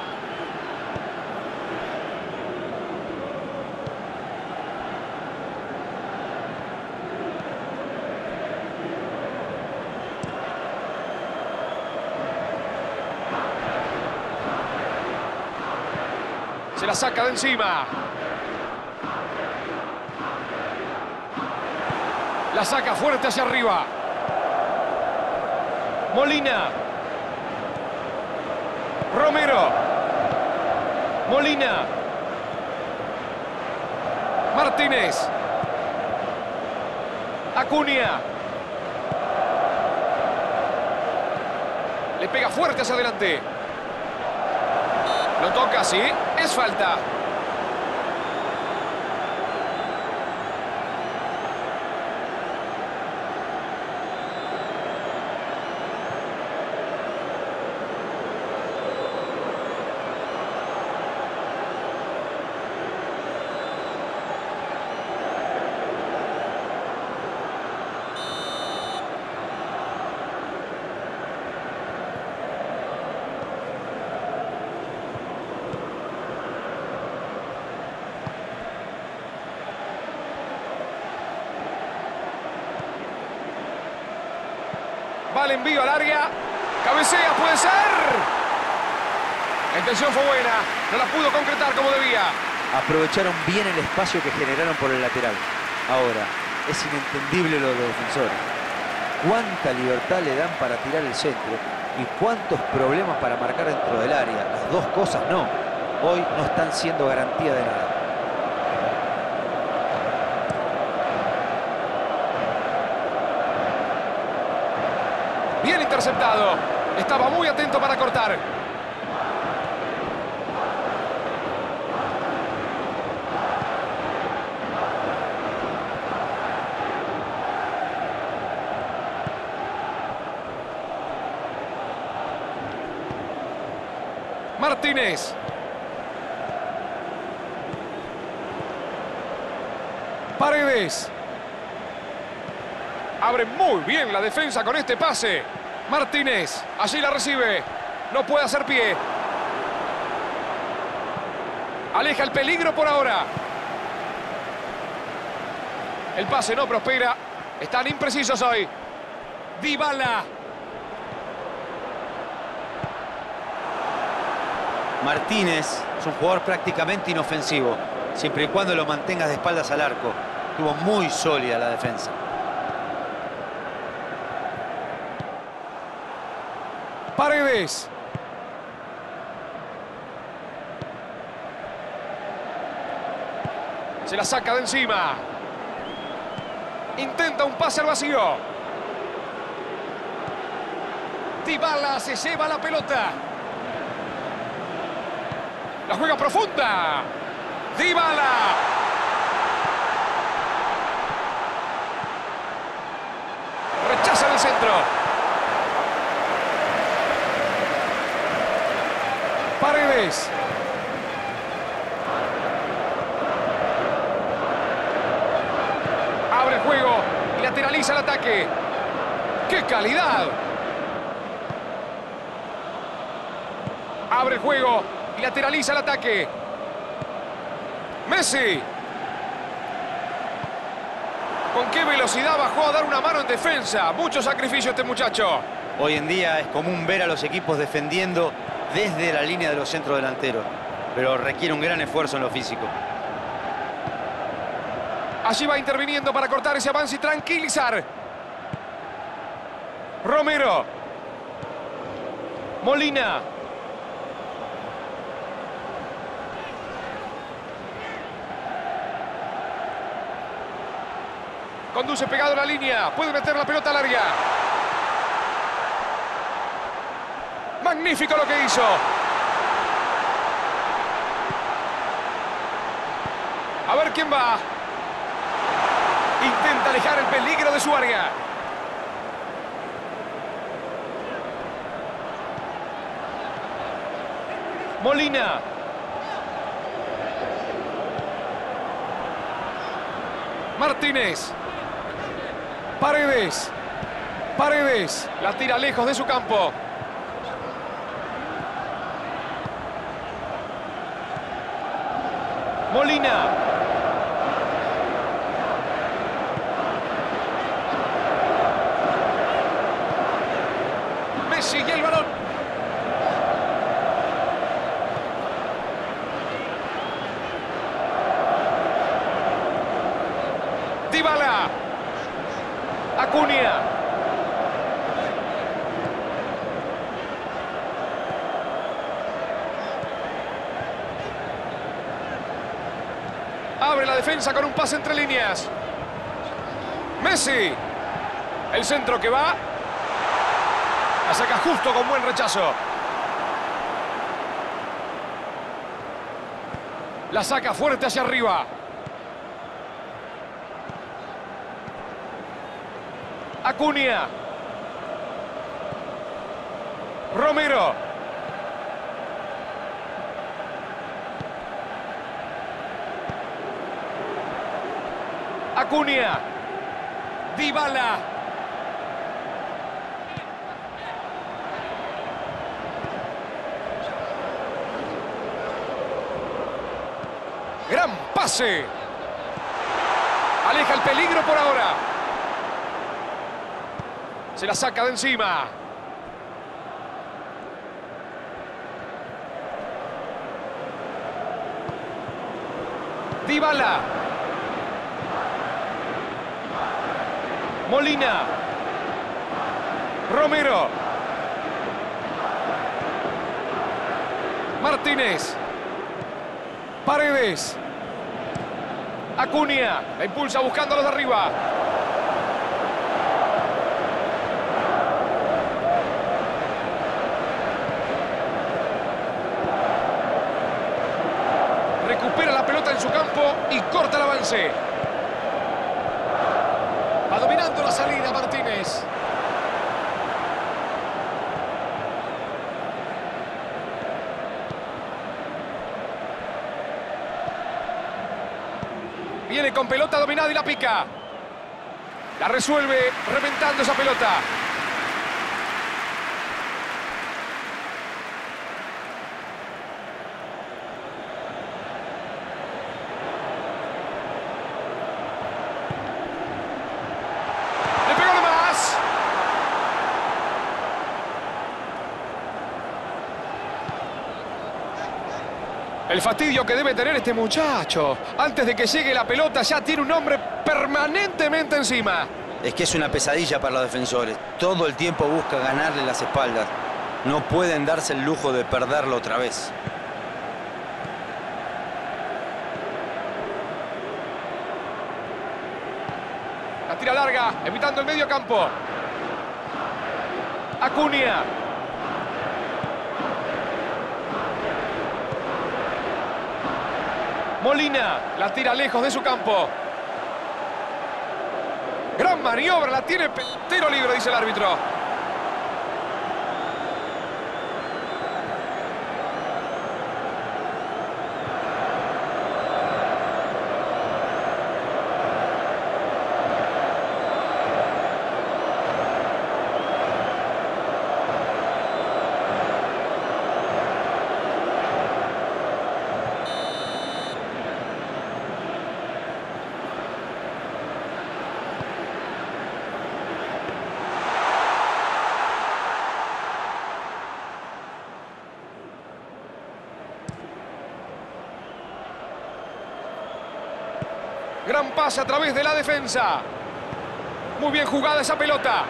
Se la saca de encima. La saca fuerte hacia arriba. Molina. Romero. Molina. Martínez. Acuña. Le pega fuerte hacia adelante. Lo toca, sí. Es falta. Va el envío al área. Cabecea, puede ser. La intención fue buena. No la pudo concretar como debía. Aprovecharon bien el espacio que generaron por el lateral. Ahora, es inentendible lo de los defensores. Cuánta libertad le dan para tirar el centro y cuántos problemas para marcar dentro del área. Las dos cosas no. Hoy no están siendo garantía de nada. Bien interceptado. Estaba muy atento para cortar. Martínez. Paredes. Abre muy bien la defensa con este pase. Martínez, allí la recibe. No puede hacer pie. Aleja el peligro por ahora. El pase no prospera. Están imprecisos hoy. Dybala. Martínez es un jugador prácticamente inofensivo, siempre y cuando lo mantengas de espaldas al arco. Estuvo muy sólida la defensa. Paredes. Se la saca de encima. Intenta un pase al vacío. Dybala se lleva la pelota. La juega profunda. Dybala. Rechaza en el centro. Paredes. Abre el juego y lateraliza el ataque. ¡Qué calidad! Abre el juego y lateraliza el ataque. Messi. ¿Con qué velocidad bajó a dar una mano en defensa? Mucho sacrificio este muchacho. Hoy en día es común ver a los equipos defendiendo desde la línea de los centrodelanteros, pero requiere un gran esfuerzo en lo físico. Allí va interviniendo para cortar ese avance y tranquilizar. Romero. Molina. Conduce pegado a la línea. Puede meter la pelota larga. Magnífico lo que hizo. A ver quién va. Intenta alejar el peligro de su área. Molina. Martínez. Paredes. Paredes. La tira lejos de su campo. Molina. Messi y el balón. Dybala. Acuña. Abre la defensa con un pase entre líneas. Messi. El centro que va. La saca justo con buen rechazo. La saca fuerte hacia arriba. Acuña. Romero. Acuña. Dybala. Gran pase. Aleja el peligro por ahora. Se la saca de encima. Dybala. Molina. Romero. Martínez. Paredes. Acuña. La impulsa buscando a los de arriba. Recupera la pelota en su campo y corta el avance. Va dominando la salida Martínez. Viene con pelota dominada y la pica. La resuelve reventando esa pelota. El fastidio que debe tener este muchacho. Antes de que llegue la pelota ya tiene un hombre permanentemente encima. Es que es una pesadilla para los defensores. Todo el tiempo busca ganarle las espaldas. No pueden darse el lujo de perderlo otra vez. La tira larga, evitando el medio campo. Acuña. Molina, la tira lejos de su campo. Gran maniobra, la tiene tiro libre, dice el árbitro. Gran pase a través de la defensa. Muy bien jugada esa pelota.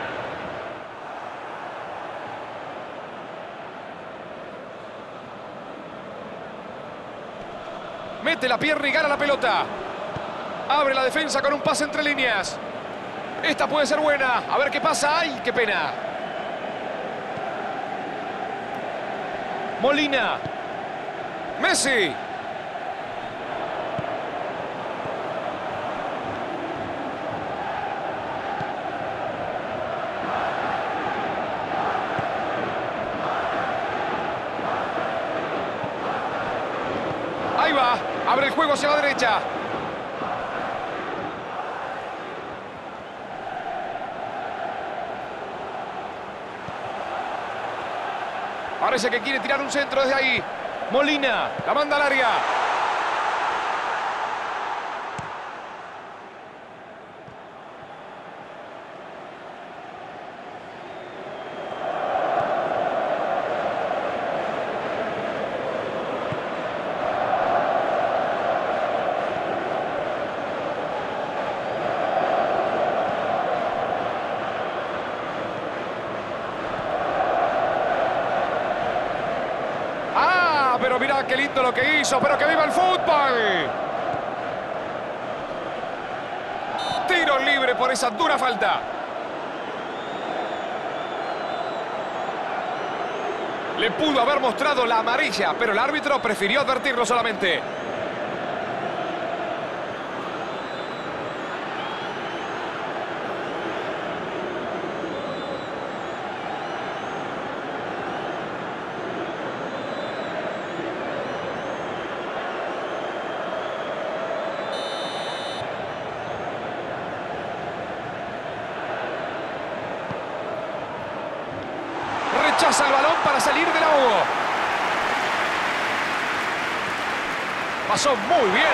Mete la pierna y gana la pelota. Abre la defensa con un pase entre líneas. Esta puede ser buena. A ver qué pasa. ¡Ay, qué pena! Molina. Messi. Ahí va, abre el juego hacia la derecha. Parece que quiere tirar un centro desde ahí. Molina, la manda al área. Pero mirá qué lindo lo que hizo, pero que viva el fútbol. Tiro libre por esa dura falta. Le pudo haber mostrado la amarilla, pero el árbitro prefirió advertirlo solamente. Rechaza el balón para salir del ahogo. Pasó muy bien.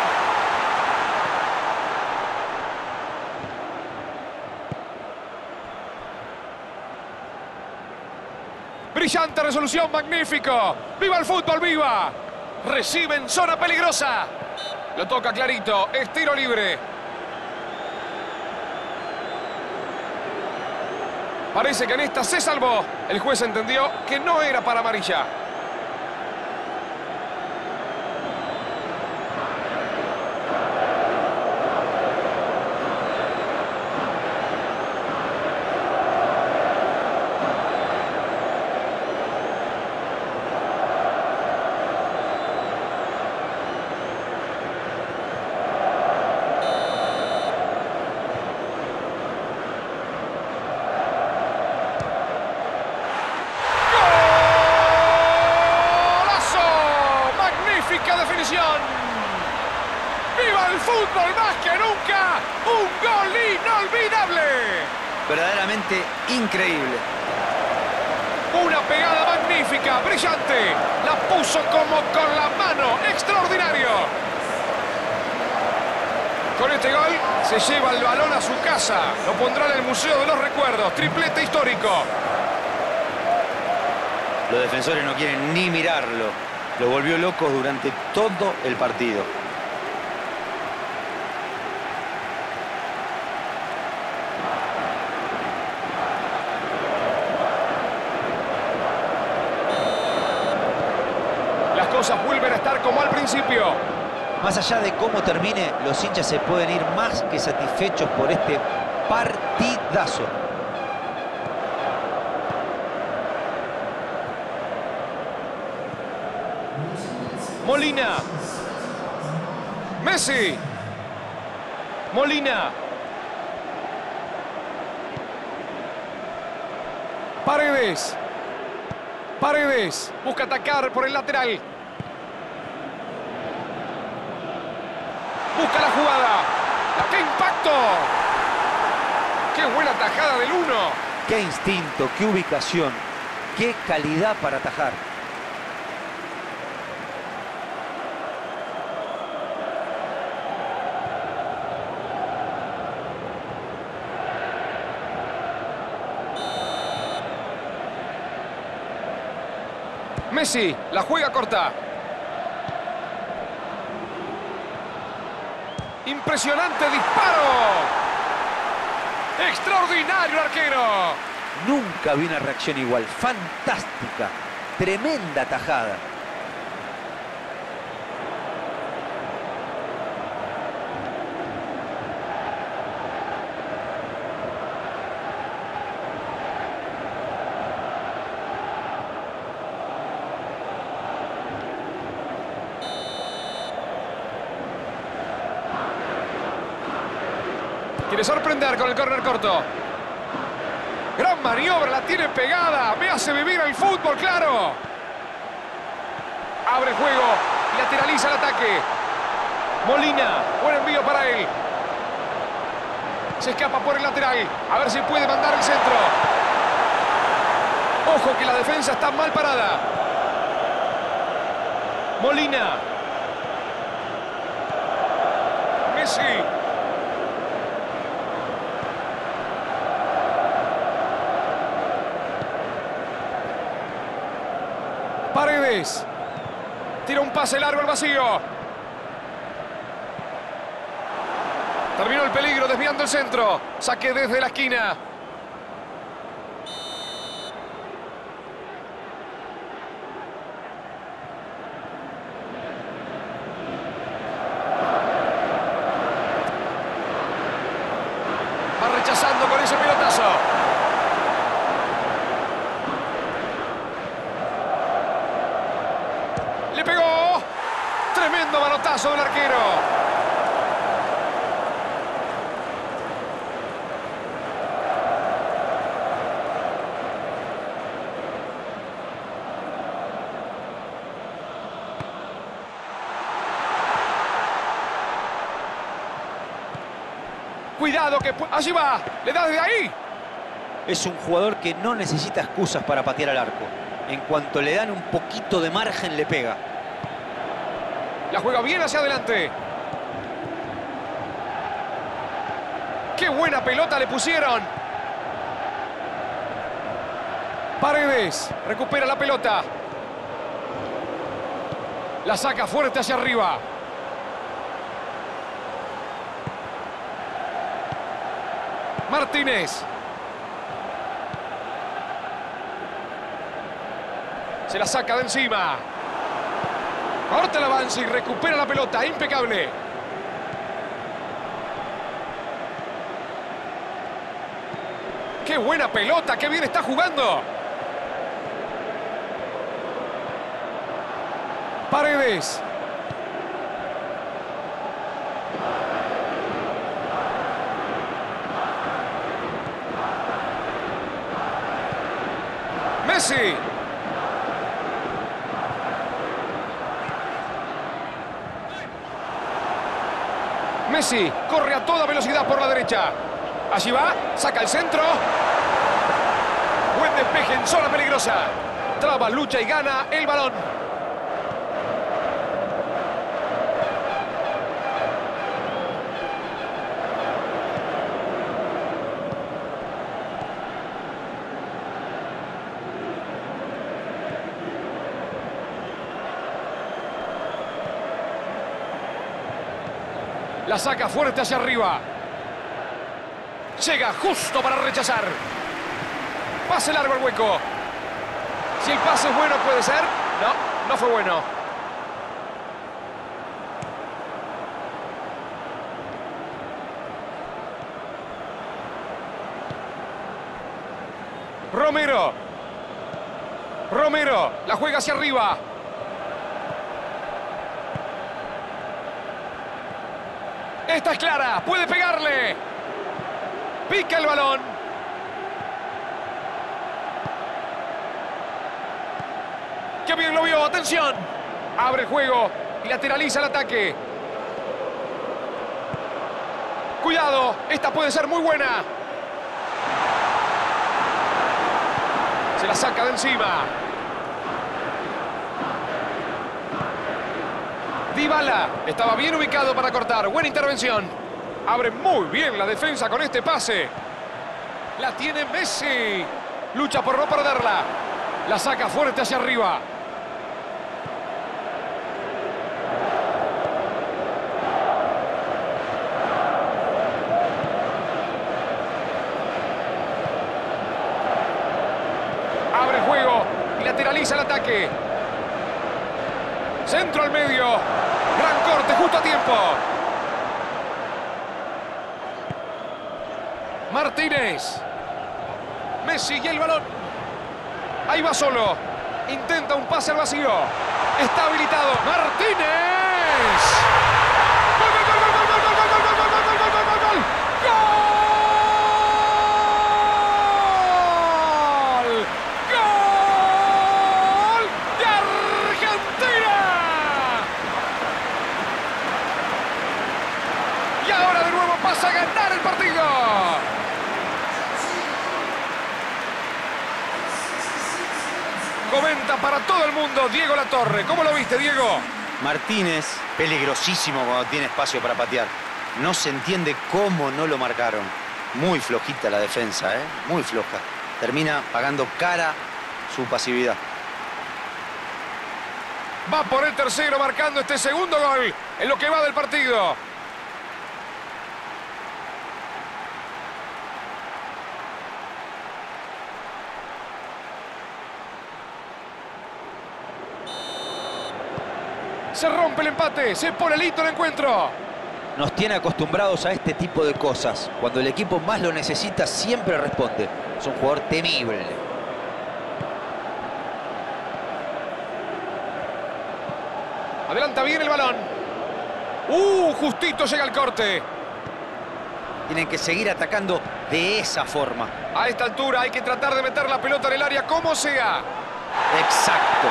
Brillante resolución, magnífico. ¡Viva el fútbol, viva! Recibe en zona peligrosa. Lo toca clarito, es tiro libre. Parece que en esta se salvó. El juez entendió que no era para amarilla. ¡Viva el fútbol más que nunca! ¡Un gol inolvidable! Verdaderamente increíble. Una pegada magnífica, brillante. La puso como con la mano. ¡Extraordinario! Con este gol se lleva el balón a su casa. Lo pondrá en el Museo de los Recuerdos. Triplete histórico. Los defensores no quieren ni mirarlo. Lo volvió loco durante todo el partido. Las cosas vuelven a estar como al principio. Más allá de cómo termine, los hinchas se pueden ir más que satisfechos por este partidazo. Molina. Messi. Molina. Paredes. Paredes. Busca atacar por el lateral. Busca la jugada. ¡Qué impacto! ¡Qué buena tajada del 1! Qué instinto, qué ubicación, qué calidad para atajar. Messi, la juega corta. Impresionante disparo. Extraordinario el arquero. Nunca vi una reacción igual. Fantástica. Tremenda tajada. Quiere sorprender con el córner corto. Gran maniobra, la tiene pegada. Me hace vivir el fútbol, claro. Abre juego y lateraliza el ataque. Molina, buen envío para él. Se escapa por el lateral. A ver si puede mandar el centro. Ojo que la defensa está mal parada. Molina. Messi. Paredes. Tira un pase largo al vacío. Terminó el peligro desviando el centro. Saque desde la esquina. Va rechazando con ese pelotazo. ¡Le pegó! Tremendo manotazo del arquero. Cuidado que... allí va. Le da desde ahí. Es un jugador que no necesita excusas para patear al arco. En cuanto le dan un poquito de margen, le pega. La juega bien hacia adelante. ¡Qué buena pelota le pusieron! Paredes recupera la pelota. La saca fuerte hacia arriba. Martínez. Se la saca de encima. Corta el avance y recupera la pelota. Impecable. ¡Qué buena pelota! ¡Qué bien está jugando! Paredes. Messi. Messi corre a toda velocidad por la derecha. Allí va, saca el centro. Buen despeje en zona peligrosa. Traba, lucha y gana el balón. La saca fuerte hacia arriba. Llega justo para rechazar. Pase largo al hueco. Si el pase es bueno, puede ser. No, no fue bueno. Romero. Romero, la juega hacia arriba. Esta es clara, puede pegarle. Pica el balón. ¡Qué bien lo vio! ¡Atención! Abre el juego y lateraliza el ataque. ¡Cuidado! Esta puede ser muy buena. Se la saca de encima. Dybala estaba bien ubicado para cortar. Buena intervención. Abre muy bien la defensa con este pase. La tiene Messi. Lucha por no perderla. La saca fuerte hacia arriba. Abre el juego y lateraliza el ataque. Centro al medio. Gran corte justo a tiempo. Martínez. Messi y el balón. Ahí va solo. Intenta un pase al vacío. Está habilitado. Martínez. ¡Gol, gol, gol, gol, gol, gol, gol, gol, gol, gol, gol, gol, gol, gol! ¡Gol! ¡Gol de Argentina! Y ahora de nuevo pasa a ganar el partido. Comenta para todo el mundo Diego Latorre. ¿Cómo lo viste, Diego? Martínez, peligrosísimo cuando tiene espacio para patear. No se entiende cómo no lo marcaron. Muy flojita la defensa, ¿eh? Muy floja. Termina pagando cara su pasividad. Va por el tercero marcando este segundo gol en lo que va del partido. Se rompe el empate, se pone listo el encuentro. Nos tiene acostumbrados a este tipo de cosas. Cuando el equipo más lo necesita, siempre responde. Es un jugador temible. Adelanta bien el balón. Justito llega el corte. Tienen que seguir atacando de esa forma. A esta altura hay que tratar de meter la pelota en el área como sea. Exacto.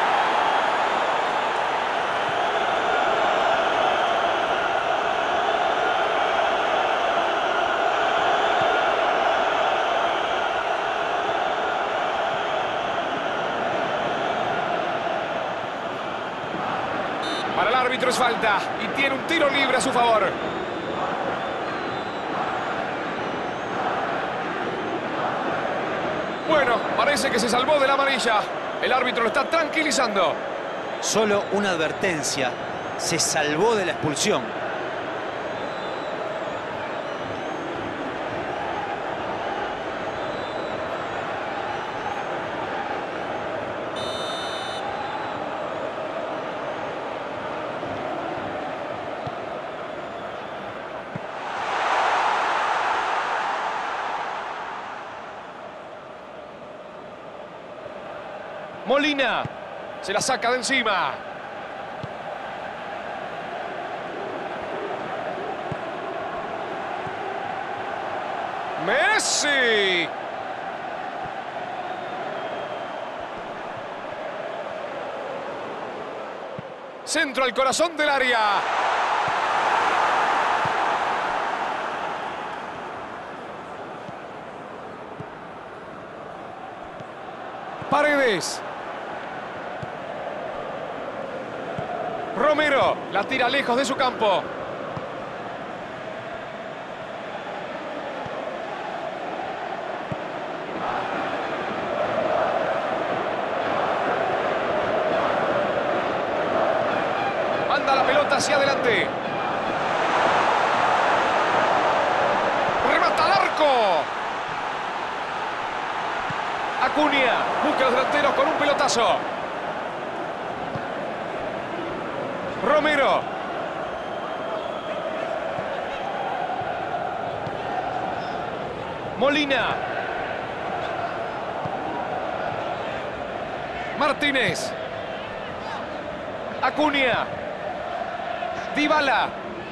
Para el árbitro es falta y tiene un tiro libre a su favor. Bueno, parece que se salvó de la amarilla. El árbitro lo está tranquilizando. Solo una advertencia. Se salvó de la expulsión. Molina se la saca de encima. Messi. Centro al corazón del área. Paredes. Romero la tira lejos de su campo. Manda la pelota hacia adelante. Acuña busca a los delanteros con un pelotazo. Romero. Molina. Martínez. Acuña. Dybala.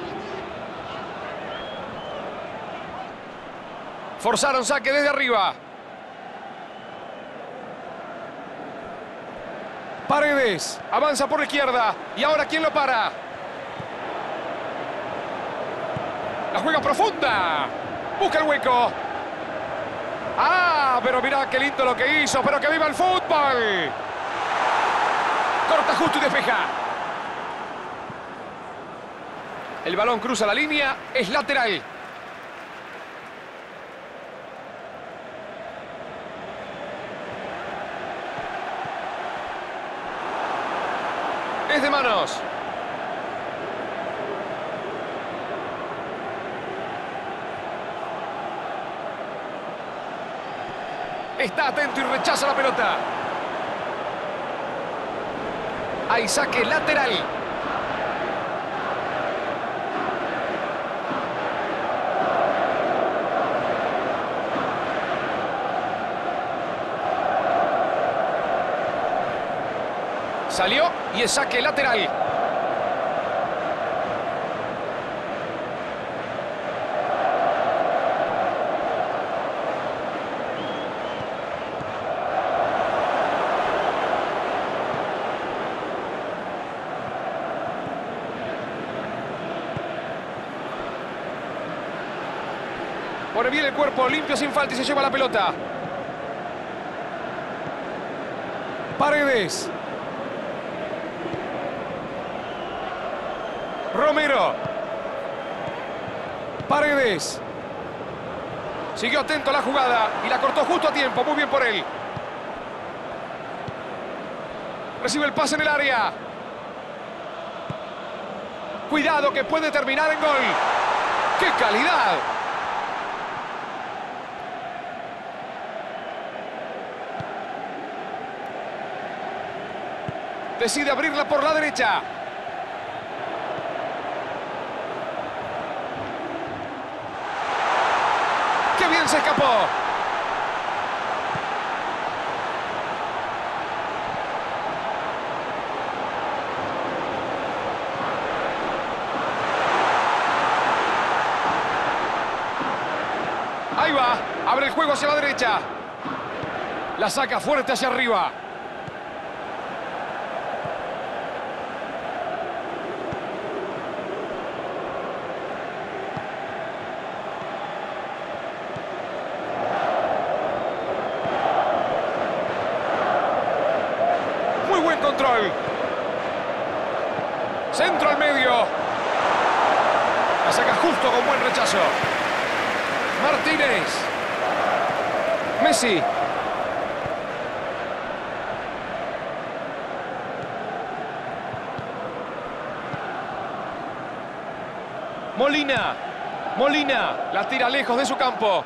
Forzaron saque desde arriba. Paredes. Avanza por la izquierda. ¿Y ahora quién lo para? La juega profunda. Busca el hueco. ¡Ah! Pero mirá qué lindo lo que hizo. ¡Pero que viva el fútbol! Corta justo y despeja. El balón cruza la línea. Es lateral. Es de manos. Está atento y rechaza la pelota. Hay saque lateral. Salió y es saque lateral. Pone bien el cuerpo, limpio sin falta y se lleva la pelota. Paredes. Romero. Paredes. Siguió atento a la jugada y la cortó justo a tiempo. Muy bien por él. Recibe el pase en el área. Cuidado que puede terminar en gol. ¡Qué calidad! Decide abrirla por la derecha. ¡Qué bien se escapó! Ahí va. Abre el juego hacia la derecha. La saca fuerte hacia arriba. Muy buen control. Centro al medio. La saca justo con buen rechazo. Martínez. Messi. Molina. Molina. La tira lejos de su campo.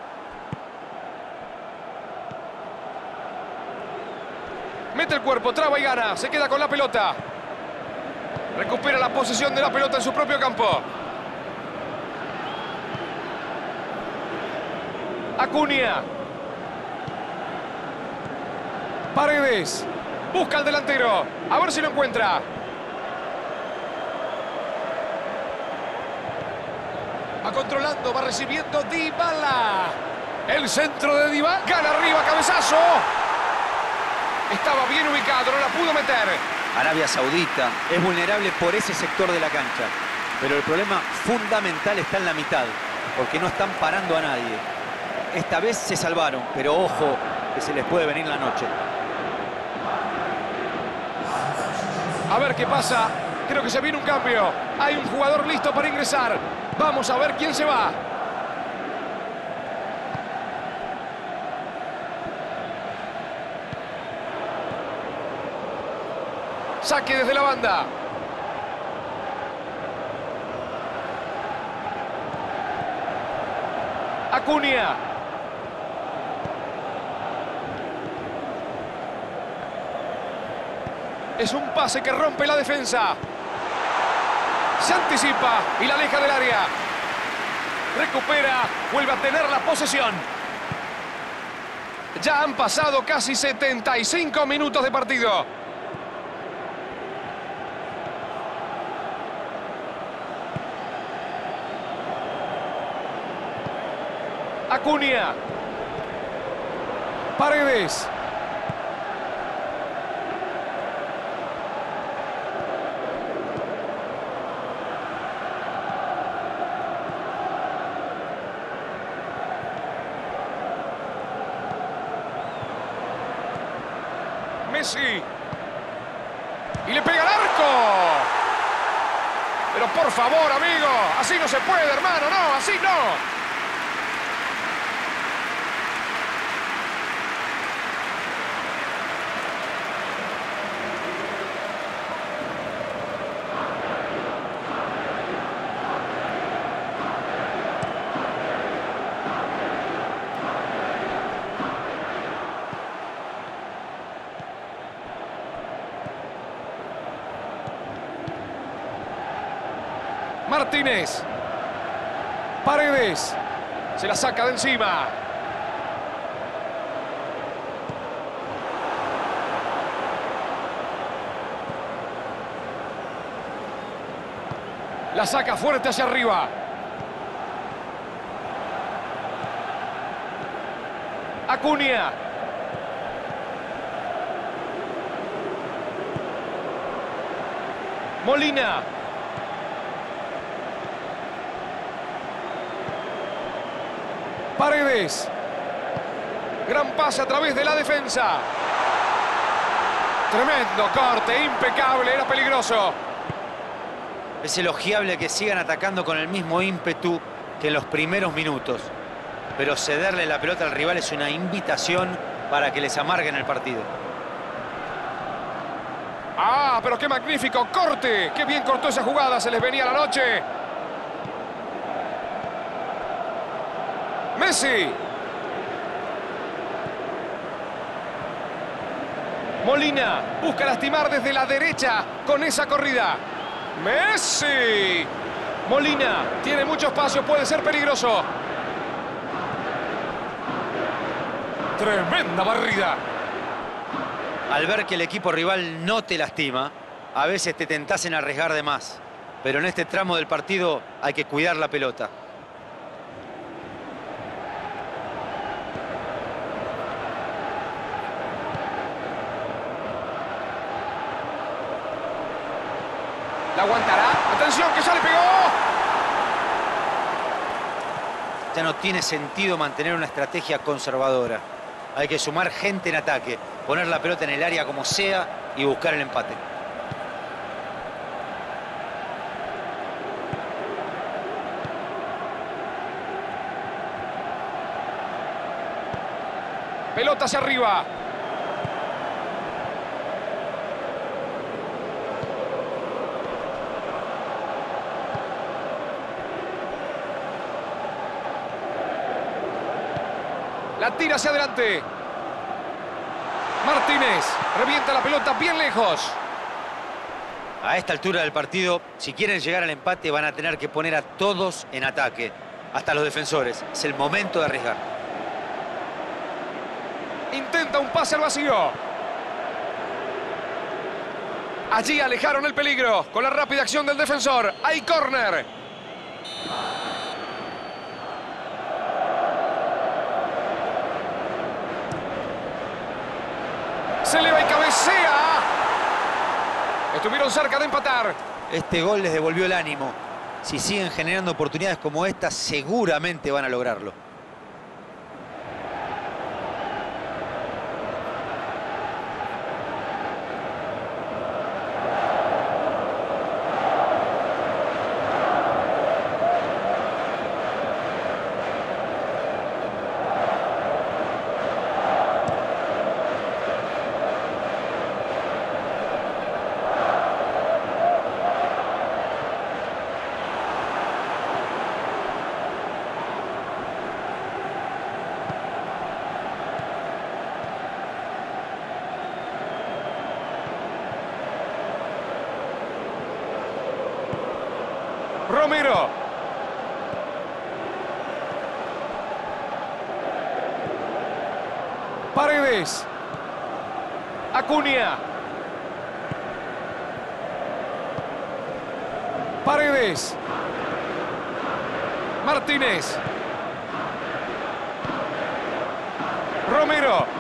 Mete el cuerpo, traba y gana. Se queda con la pelota. Recupera la posesión de la pelota en su propio campo. Acuña. Paredes. Busca al delantero. A ver si lo encuentra. Va controlando, va recibiendo Dybala. El centro de Dybala. Gana arriba, cabezazo. Estaba bien ubicado, no la pudo meter. Arabia Saudita es vulnerable por ese sector de la cancha. Pero el problema fundamental está en la mitad, porque no están parando a nadie. Esta vez se salvaron, pero ojo que se les puede venir la noche. A ver qué pasa. Creo que se viene un cambio. Hay un jugador listo para ingresar. Vamos a ver quién se va. Saque desde la banda. Acuña. Es un pase que rompe la defensa. Se anticipa y la aleja del área. Recupera, vuelve a tener la posesión. Ya han pasado casi 75 minutos de partido. Acuña. Paredes. Messi. Y le pega al arco. Pero por favor, amigo, así no se puede, hermano, no, así no. Martínez. Paredes. Se la saca de encima. La saca fuerte hacia arriba. Acuña. Molina. Paredes. Gran pase a través de la defensa. Tremendo corte, impecable, era peligroso. Es elogiable que sigan atacando con el mismo ímpetu que en los primeros minutos. Pero cederle la pelota al rival es una invitación para que les amarguen el partido. ¡Ah, pero qué magnífico corte! ¡Qué bien cortó esa jugada! Se les venía la noche. Messi. Molina busca lastimar desde la derecha con esa corrida. Messi. Molina tiene mucho espacio, puede ser peligroso. Tremenda barrida. Al ver que el equipo rival no te lastima, a veces te tentás en arriesgar de más. Pero en este tramo del partido hay que cuidar la pelota. ¿La aguantará? ¡Atención, que ya le pegó! Ya no tiene sentido mantener una estrategia conservadora. Hay que sumar gente en ataque, poner la pelota en el área como sea y buscar el empate. Pelota hacia arriba. La tira hacia adelante. Martínez revienta la pelota bien lejos. A esta altura del partido, si quieren llegar al empate, van a tener que poner a todos en ataque, hasta los defensores. Es el momento de arriesgar. Intenta un pase al vacío. Allí alejaron el peligro con la rápida acción del defensor. Hay córner. Se eleva y cabecea. Estuvieron cerca de empatar. Este gol les devolvió el ánimo. Si siguen generando oportunidades como esta, seguramente van a lograrlo. Romero. Paredes. Acuña. Paredes. Martínez. Romero.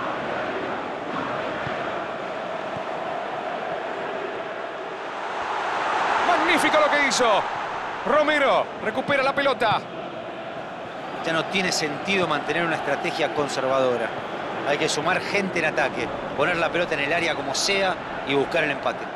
Magnífico lo que hizo. Romero recupera la pelota. Ya no tiene sentido mantener una estrategia conservadora. Hay que sumar gente en ataque, poner la pelota en el área como sea y buscar el empate.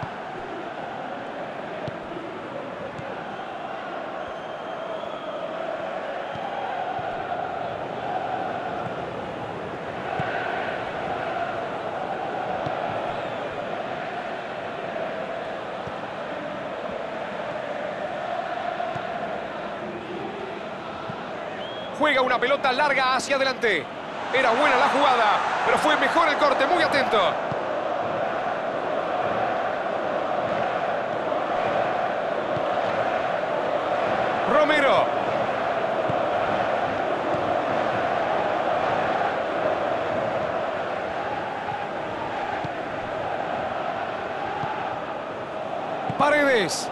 Juega una pelota larga hacia adelante. Era buena la jugada, pero fue mejor el corte. Muy atento. Romero. Paredes.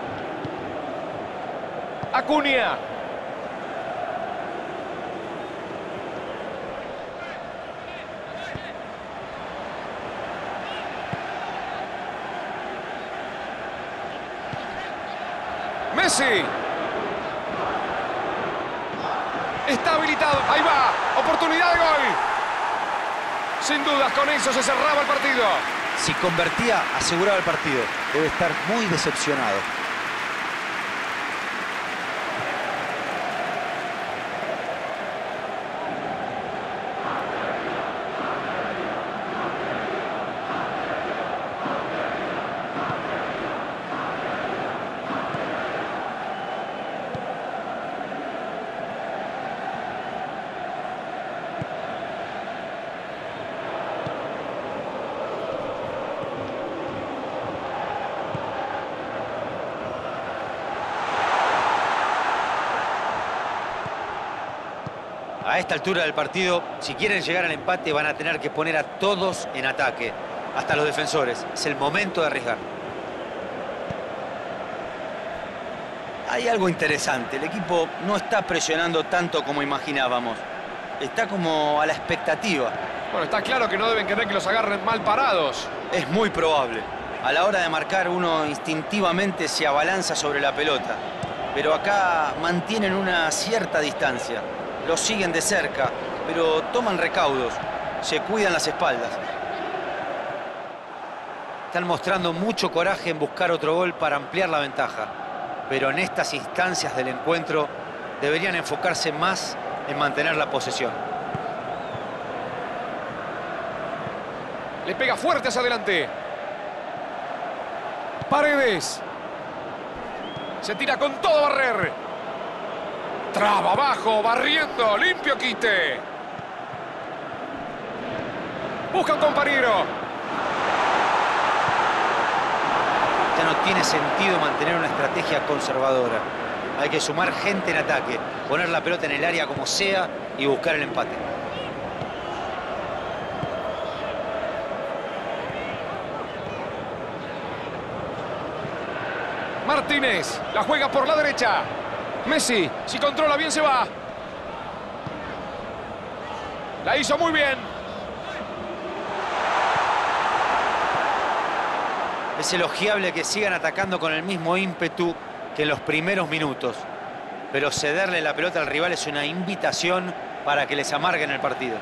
Acuña. Messi. Está habilitado. Ahí va. Oportunidad de gol. Sin dudas, con eso se cerraba el partido. Si convertía, aseguraba el partido. Debe estar muy decepcionado. A esta altura del partido, si quieren llegar al empate, van a tener que poner a todos en ataque, hasta los defensores. Es el momento de arriesgar. Hay algo interesante. El equipo no está presionando tanto como imaginábamos. Está como a la expectativa. Bueno, está claro que no deben querer que los agarren mal parados. Es muy probable. A la hora de marcar, uno instintivamente se abalanza sobre la pelota. Pero acá mantienen una cierta distancia. Los siguen de cerca, pero toman recaudos. Se cuidan las espaldas. Están mostrando mucho coraje en buscar otro gol para ampliar la ventaja. Pero en estas instancias del encuentro deberían enfocarse más en mantener la posesión. Le pega fuerte hacia adelante. Paredes. Se tira con todo Barrer. Traba abajo, barriendo, limpio quite. Busca un compañero. Ya no tiene sentido mantener una estrategia conservadora. Hay que sumar gente en ataque, poner la pelota en el área como sea y buscar el empate. Martínez, la juega por la derecha. Messi, si controla bien se va. La hizo muy bien. Es elogiable que sigan atacando con el mismo ímpetu que en los primeros minutos. Pero cederle la pelota al rival es una invitación para que les amarguen el partido.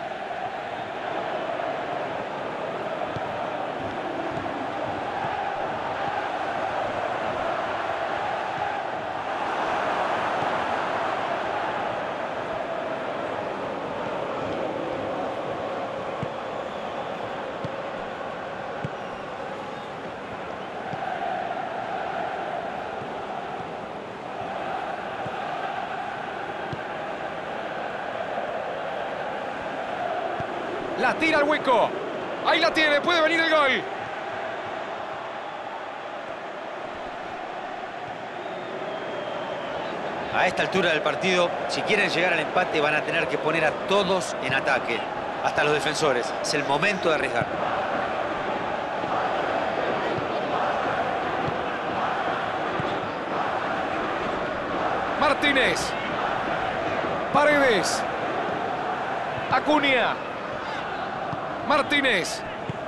La tira al hueco. Ahí la tiene, puede venir el gol. A esta altura del partido, si quieren llegar al empate, van a tener que poner a todos en ataque, hasta los defensores. Es el momento de arriesgar. Martínez. Paredes. Acuña. Martínez.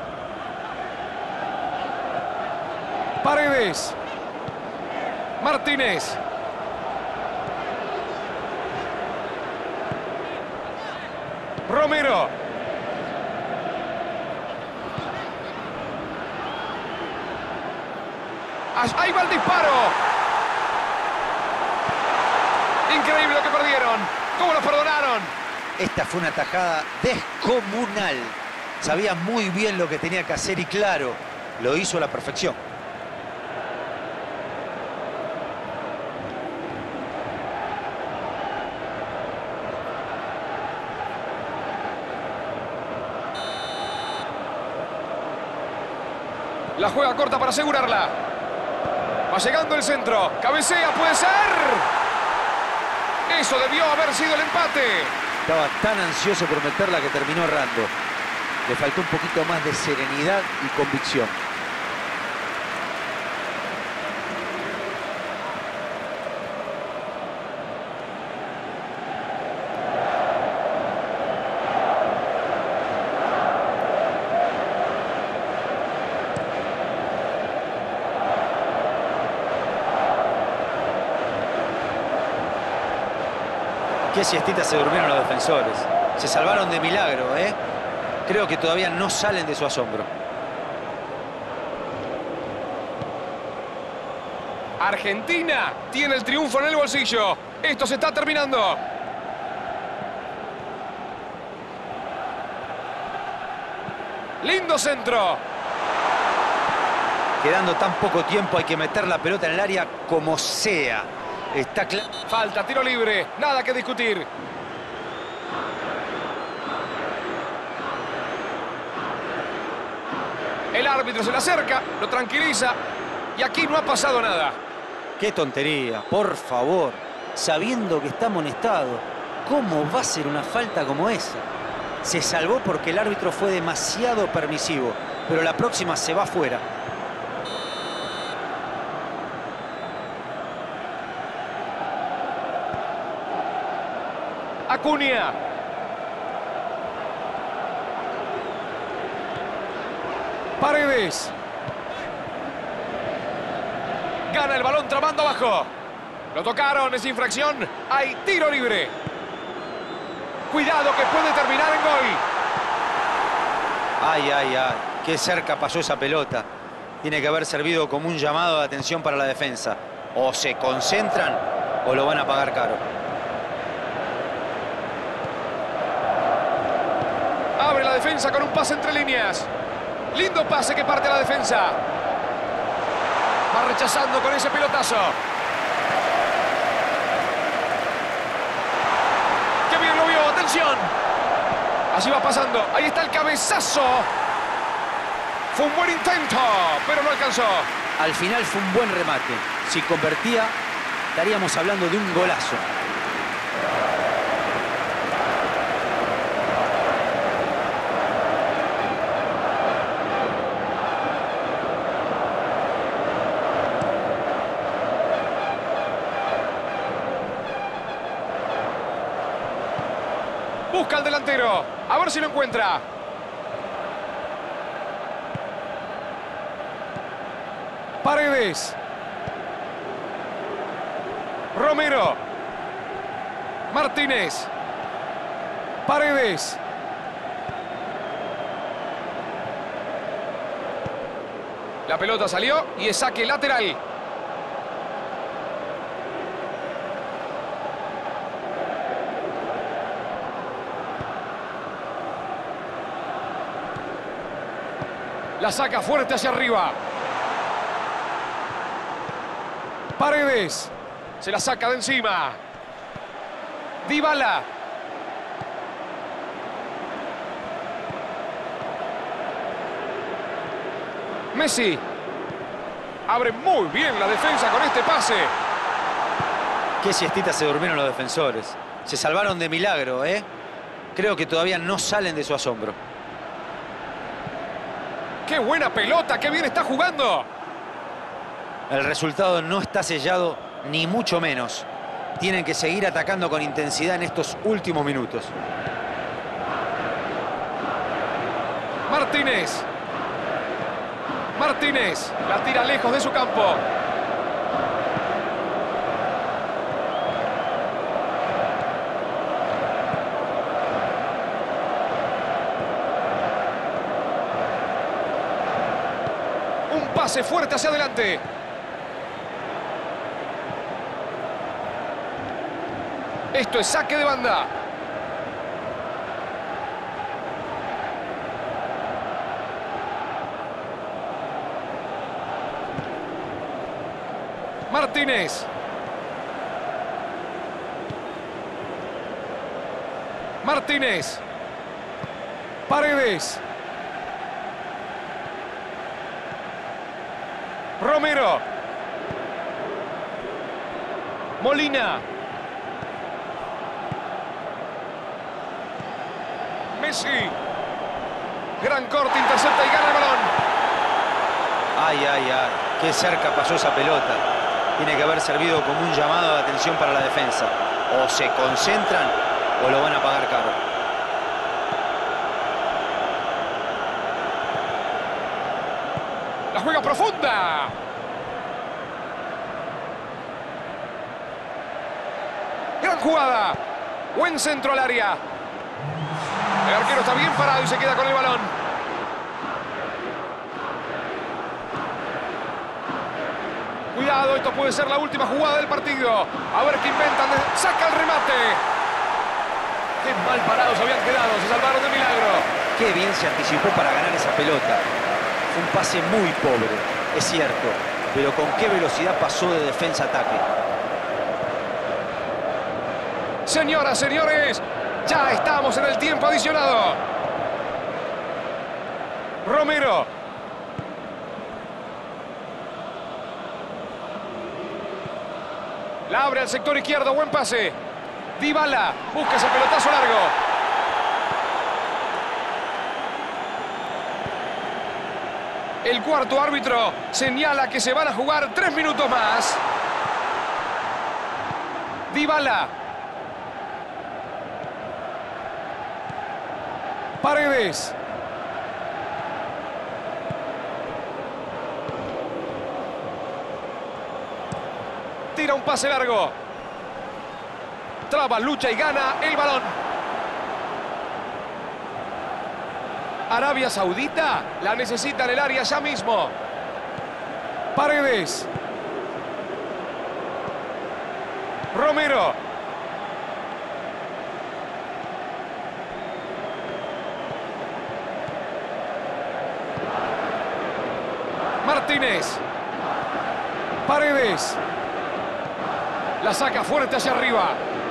Paredes. Martínez. Romero. Ahí va el disparo. Increíble lo que perdieron. ¿Cómo lo perdonaron? Esta fue una tajada descomunal. Sabía muy bien lo que tenía que hacer y claro, lo hizo a la perfección. La juega corta para asegurarla. Va llegando el centro. Cabecea, puede ser. Eso debió haber sido el empate. Estaba tan ansioso por meterla que terminó errando. Le faltó un poquito más de serenidad y convicción. Qué siestita se durmieron los defensores. Se salvaron de milagro, ¿eh? Creo que todavía no salen de su asombro. Argentina tiene el triunfo en el bolsillo. Esto se está terminando. Lindo centro. Quedando tan poco tiempo, hay que meter la pelota en el área como sea. Está claro. Falta, tiro libre. Nada que discutir. El árbitro se le acerca, lo tranquiliza. Y aquí no ha pasado nada. Qué tontería, por favor. Sabiendo que está amonestado, ¿cómo va a ser una falta como esa? Se salvó porque el árbitro fue demasiado permisivo, pero la próxima se va fuera. Acuña. Paredes. Gana el balón tramando abajo. Lo tocaron, es infracción. Hay tiro libre. Cuidado que puede terminar en gol. Ay, ay, ay. Qué cerca pasó esa pelota. Tiene que haber servido como un llamado de atención para la defensa. O se concentran o lo van a pagar caro. Abre la defensa con un pase entre líneas. Lindo pase que parte a la defensa. Va rechazando con ese pelotazo. ¡Qué bien lo vio! ¡Atención! Así va pasando. Ahí está el cabezazo. Fue un buen intento, pero no alcanzó. Al final fue un buen remate. Si convertía, estaríamos hablando de un golazo. Busca al delantero. A ver si lo encuentra. Paredes. Romero. Martínez. Paredes. La pelota salió y es saque lateral. La saca fuerte hacia arriba. Paredes. Se la saca de encima. Dybala. Messi. Abre muy bien la defensa con este pase. Qué siestita se durmieron los defensores. Se salvaron de milagro, ¿eh? Creo que todavía no salen de su asombro. ¡Qué buena pelota! ¡Qué bien está jugando! El resultado no está sellado, ni mucho menos. Tienen que seguir atacando con intensidad en estos últimos minutos. Martínez. Martínez la tira lejos de su campo. Un pase fuerte hacia adelante. Esto es saque de banda. Martínez. Martínez. Paredes. Romero. Molina. Messi. Gran corte, intercepta y gana el balón. Ay, ay, ay. Qué cerca pasó esa pelota. Tiene que haber servido como un llamado de atención para la defensa. O se concentran o lo van a pagar caro. La juega profunda. Gran jugada. Buen centro al área. El arquero está bien parado y se queda con el balón. Cuidado, esto puede ser la última jugada del partido. A ver qué inventan. Saca el remate. Qué mal parados habían quedado. Se salvaron de milagro. Qué bien se anticipó para ganar esa pelota. Fue un pase muy pobre, es cierto. Pero con qué velocidad pasó de defensa a ataque. Señoras, señores, ya estamos en el tiempo adicionado. Romero. La abre al sector izquierdo, buen pase. Dybala busca ese pelotazo largo. El cuarto árbitro señala que se van a jugar 3 minutos más. Dybala. Paredes. Tira un pase largo. Traba, lucha y gana el balón. Arabia Saudita la necesita en el área ya mismo. Paredes. Romero. Martínez. Paredes. La saca fuerte hacia arriba.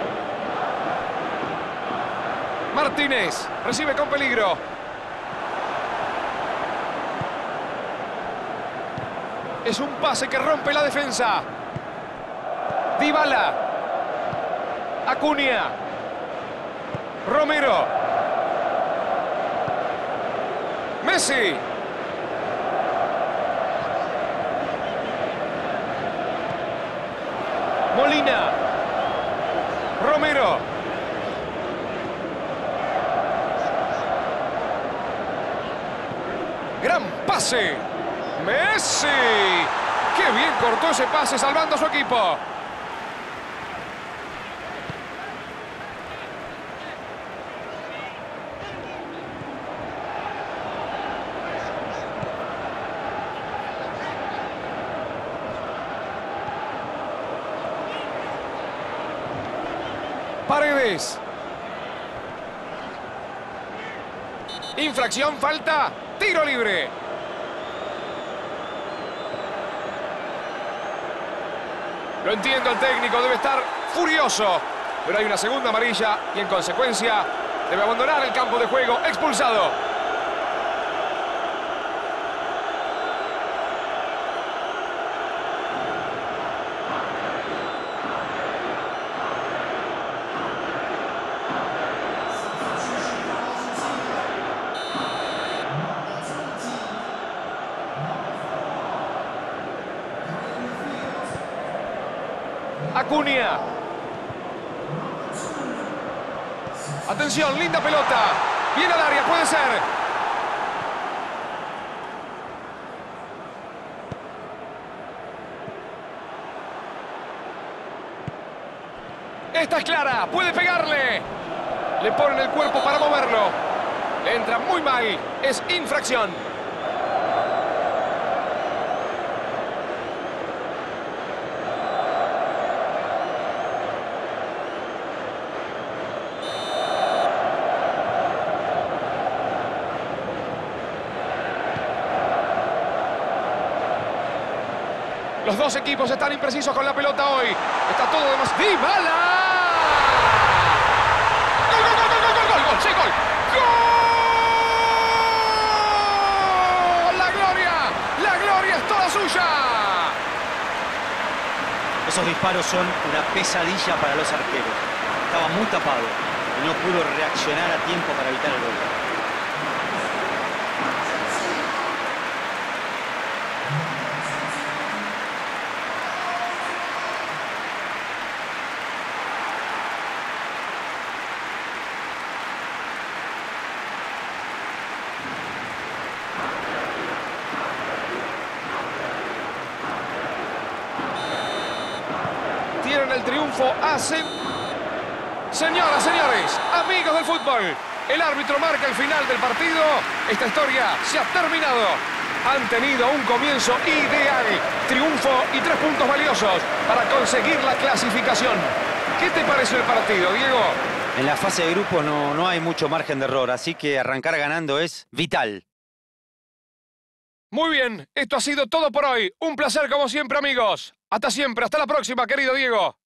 Martínez recibe con peligro. Es un pase que rompe la defensa. Dybala. Acuña. Romero. Messi. Molina. Romero. Gran pase. Messi. Qué bien cortó ese pase salvando a su equipo. Paredes. Infracción, falta, tiro libre. Lo entiendo, el técnico debe estar furioso, pero hay una segunda amarilla y en consecuencia debe abandonar el campo de juego, expulsado. Acuña. Atención, linda pelota. Viene al área, puede ser. Esta es clara, puede pegarle. Le ponen el cuerpo para moverlo. Le entra muy mal, es infracción. Los dos equipos están imprecisos con la pelota hoy. Está todo demasiado... ¡Dybala! ¡Gol, gol, gol, gol, gol, gol, gol! ¡Sí, gol! ¡Gol! ¡La gloria! ¡La gloria es toda suya! Esos disparos son una pesadilla para los arqueros. Estaba muy tapado y no pudo reaccionar a tiempo para evitar el gol. Tienen el triunfo hace... Señoras, señores, amigos del fútbol, el árbitro marca el final del partido. Esta historia se ha terminado. Han tenido un comienzo ideal. Triunfo y 3 puntos valiosos para conseguir la clasificación. ¿Qué te pareció el partido, Diego? En la fase de grupos no hay mucho margen de error, así que arrancar ganando es vital. Muy bien, esto ha sido todo por hoy. Un placer como siempre, amigos. Hasta siempre, hasta la próxima, querido Diego.